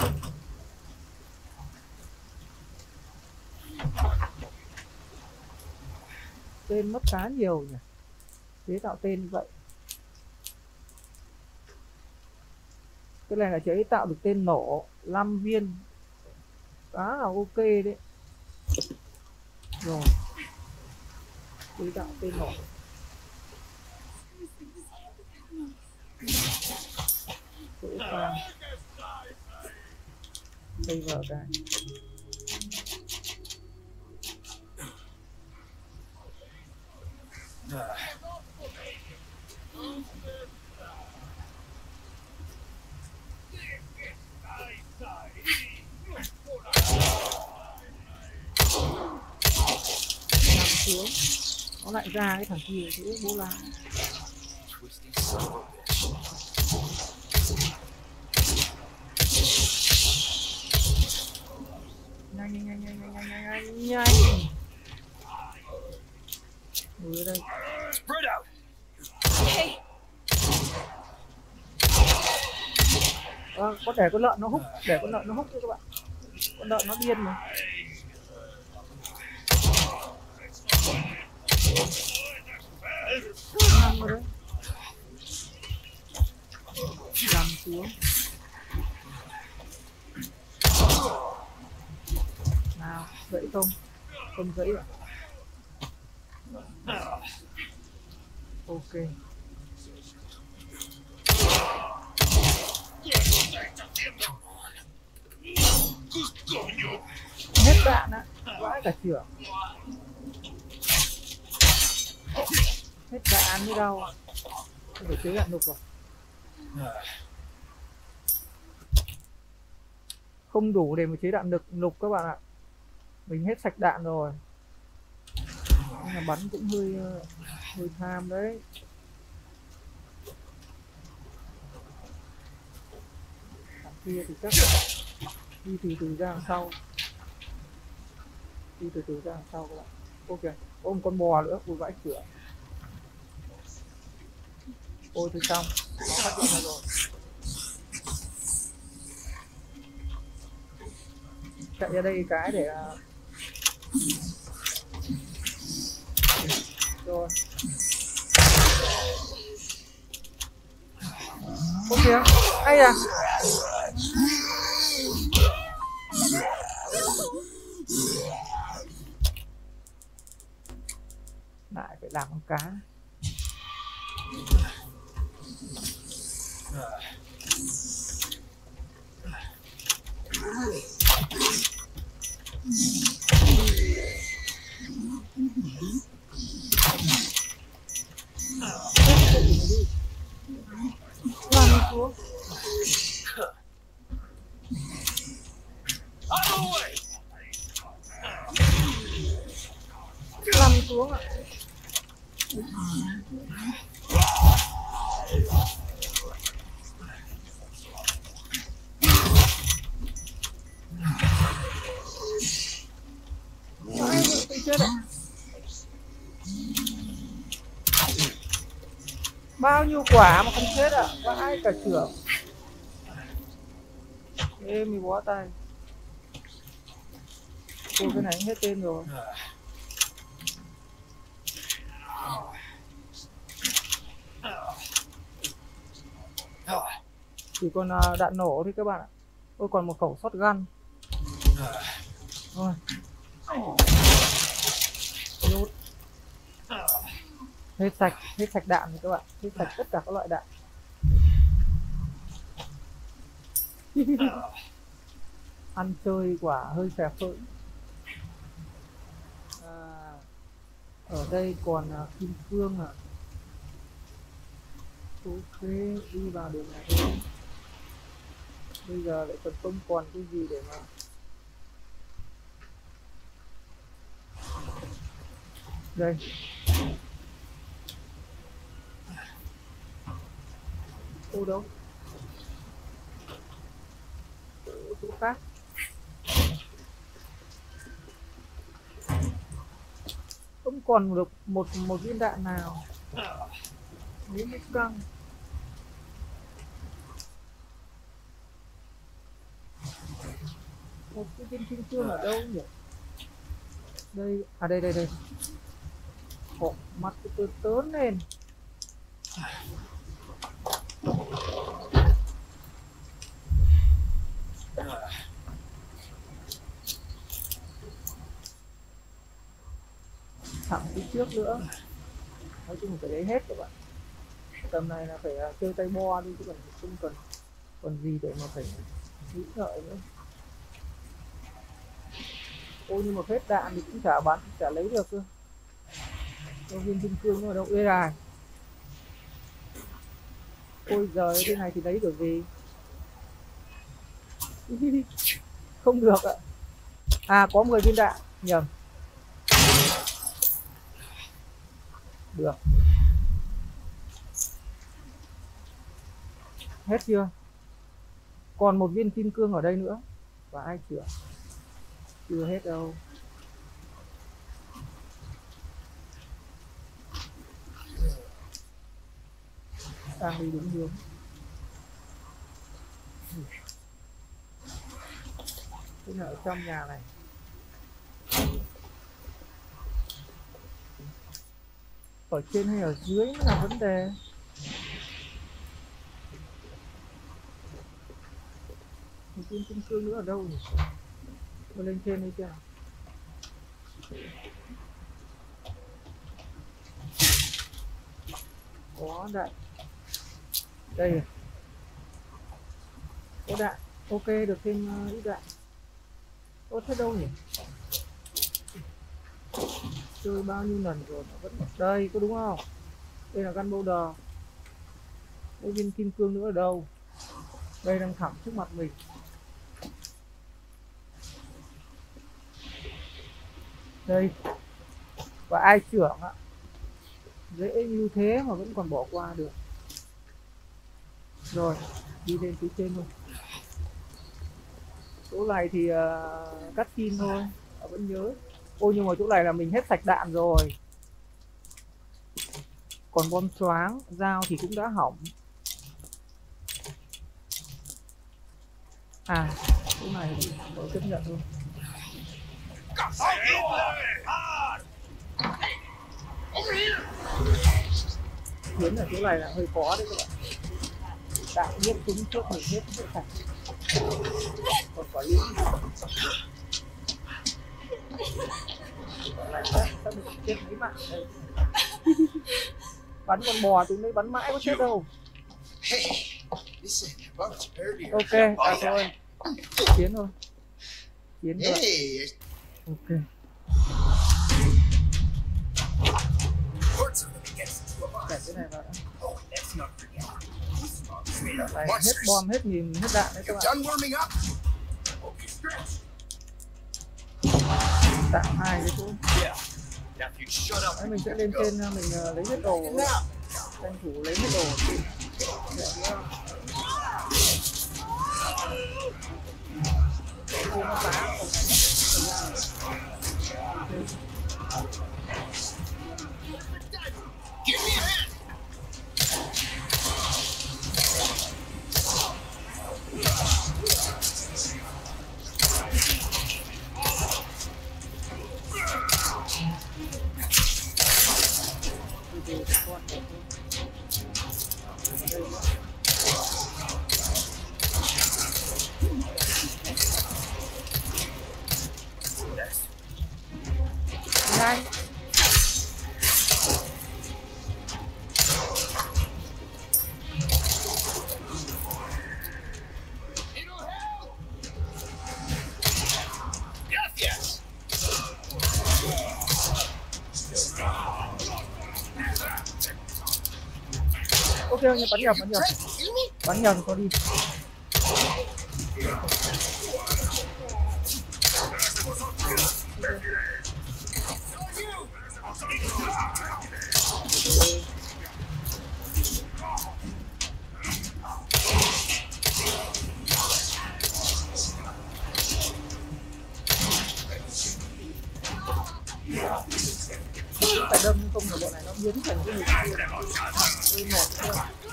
A: Tên mất khá nhiều nhỉ, chế tạo tên như vậy. Cái này là chế tạo được tên nổ năm viên, khá là ok đấy. Rồi chế tạo tên nổ. Chỗ pha đây vào cái nằm xuống, nó lại ra cái thằng kia chữ bố la.
B: Twisty son of a bitch.
A: Nhanh nhanh nhanh nhanh nhanh nhanh nhanh nhanh. Ngồi ở đây.
B: Spread out.
E: Okay.
A: À, có để con lợn nó hút, để con lợn nó hút cho các bạn. Con lợn nó điên mà. Nằm rồi đấy. Nằm xuống. Nào, gãy không? Không gãy ạ. Ok. Hết đạn á, vãi cả chưởng. Hết đạn như đâu. Phải chế đạn nục rồi. Không đủ để mà chế đạn nục nục các bạn ạ. Mình hết sạch đạn rồi. Nhưng mà bắn cũng hơi hơi tham đấy. Thằng kia thì chắc đi từ từ ra đằng sau, đi từ từ ra đằng sau các bạn. Ok, có một con bò nữa, ui vãi cửa. Ôi thì xong, nó phát hiện ra rồi. Chạy ra đây cái để rồi. Ô kìa, hay à. Lại phải làm con cá. Làm xuống. Làm xuống ạ. Chết ạ. Bao nhiêu quả mà không chết ạ, à? Vãi cả trưởng. Ê mình bó tay. Ôi cái này hết tên rồi. Chỉ còn đạn nổ thôi các bạn ạ. Ôi còn một khẩu shotgun. Thôi. Hết sạch, hết sạch đạn rồi các bạn, hết sạch tất cả các loại đạn. Ăn chơi quả hơi phè phỡn. À, ở đây còn uh, kim cương ạ. À. Ok, đi vào đường này thôi. Bây giờ lại còn không còn cái gì để mà đây. Ô đâu? Chỗ khác. Không còn được một một viên đạn nào. Miếng cái căng. Một cái viên kim cương ở đâu nhỉ? Đây, à đây đây đây. Ồ, mắt cái tôi tớn lên. Thẳng phía trước nữa. Nói chung phải lấy hết các bạn. Tầm này là phải chơi tay bo đi chứ còn không cần còn gì để mà phải nghĩ ngợi nữa. Ôi nhưng mà hết đạn thì cũng chả bắn, chả lấy được cơ. Đâu viên kim cương ở đâu? Đây này. Ôi giời, cái này thì lấy được gì? Không được ạ. À có mười viên đạn, nhầm. Được. Hết chưa? Còn một viên kim cương ở đây nữa. Và ai chưa? Chưa hết đâu. Đang đi đúng hướng. Thế là ở trong nhà này. Ở trên hay ở dưới mới là vấn đề. Một viên kim cương nữa ở đâu nhỉ? Tôi lên trên đi chưa? Có đạn. Đây. Có đạn. Ok, được thêm ít đạn. Có thế đâu nhỉ? Chơi bao nhiêu lần rồi mà vẫn đây, có đúng không? Đây là gunpowder. Cái viên kim cương nữa ở đâu? Đây đang thẳng trước mặt mình. Đây. Và ai trưởng ạ, dễ như thế mà vẫn còn bỏ qua được. Rồi đi lên phía trên luôn. Chỗ này thì uh, cắt phim thôi, à, vẫn nhớ. Ôi nhưng mà chỗ này là mình hết sạch đạn rồi. Còn bom xoáng, dao thì cũng đã hỏng. À, chỗ này thì có chấp nhận thôi. Chiến ở chỗ này là hơi khó đấy các bạn. Tạo nhiếp súng trước mình hết hết sạch. Còn quả lũ sao được chết mấy mạng đây. Bắn con bò chúng đấy bắn mãi có chết đâu. Ok, à thôi. Chiến thôi. Chiến thôi. Ok. Để cái này vào đã. Phải hết bom, hết mìn, hết đạn đấy các bạn. Tạo hai cái chỗ. Đấy, mình sẽ lên trên, mình uh, lấy hết đồ. Tranh thủ lấy hết đồ.
D: Give me a hand.
A: Nhanh. Ok, bắn nhầm, bắn nhầm. Bắn nhầm có đi. Phải đâm không là bọn này nó biến thành cái gì kia. Một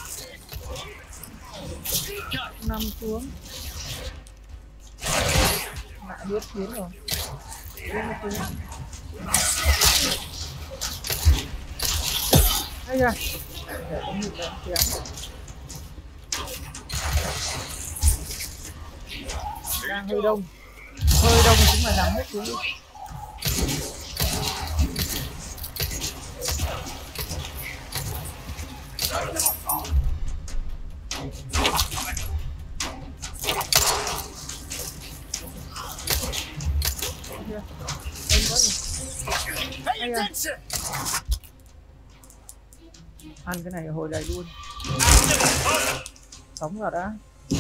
A: năm xuống lại biết biến rồi. Hay ra để có nhịp đánh chém đang hơi đông, hơi đông chúng mà nằm hết xuống. Ăn cái này hồi đầy luôn. Sống rồi đã.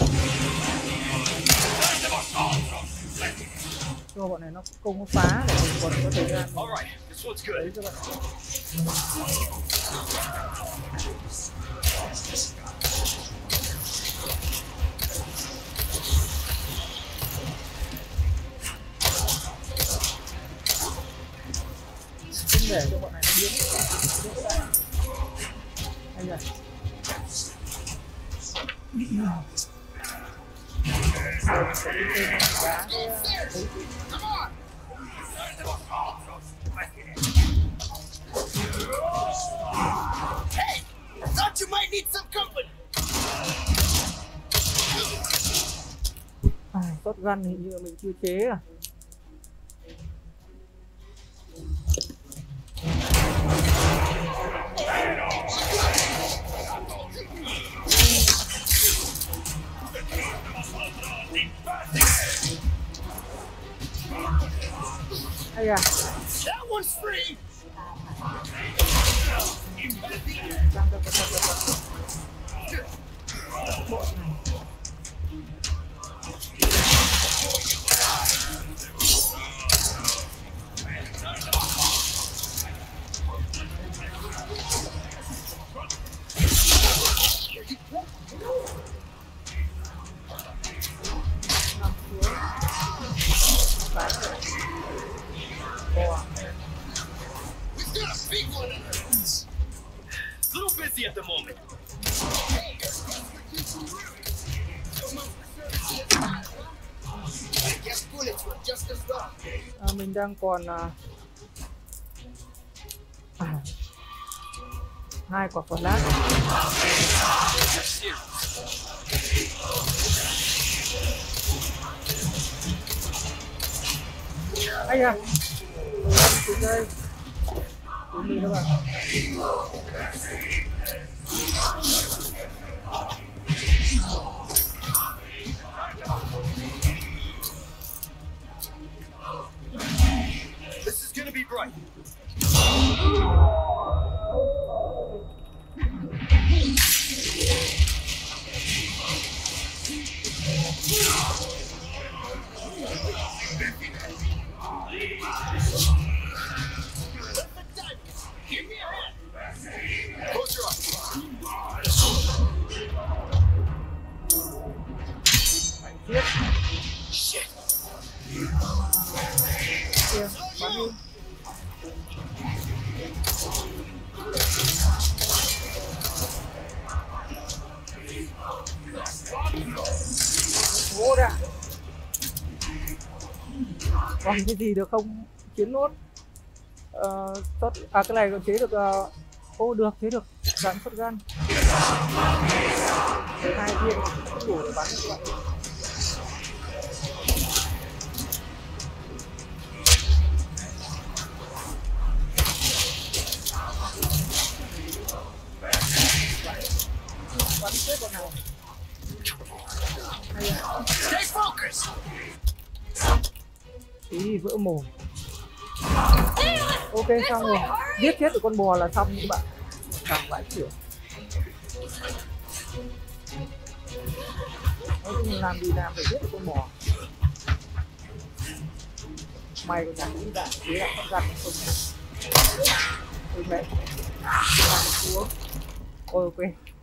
A: Cho bọn này nó không có phá để mình còn có thời gian đấy các bạn. Không để cho bọn này nó biến. Hay là
D: Hey, I thought you might need some company.
A: à, shotgun hình như là mình chưa chế à. Hay à.
D: That one's free.
A: Bộ này.
D: busy at the moment. I guess bullets were just as well.
A: À, mình đang còn à, à, hai quả flash. Ây da, từ đây, từ đây các bạn.
D: This is gonna be bright. Give me a hand. Close your eyes.
A: Tiếp,
D: Shit.
A: kia, bắn đi. Ngô ra. Còn cái gì được không? Chiến nốt. Ờ, tốt. À cái này còn chế được. Uh... Ô được, chế được. Dặn xuất gan. Hai viên cũng đủ để bắn các bạn. Bắn chết con nào. Hay à.
D: Stay focused.
A: Tí vỡ mồm. Ok xong rồi. Giết chết được con bò là xong các bạn. Càng vãi kiểu. Nói chung là làm gì làm phải giết được con bò. Mày còn chẳng nghĩ đạn chế lại con rắn không này. Ôi mẹ. Làm xuống. Ôi ok.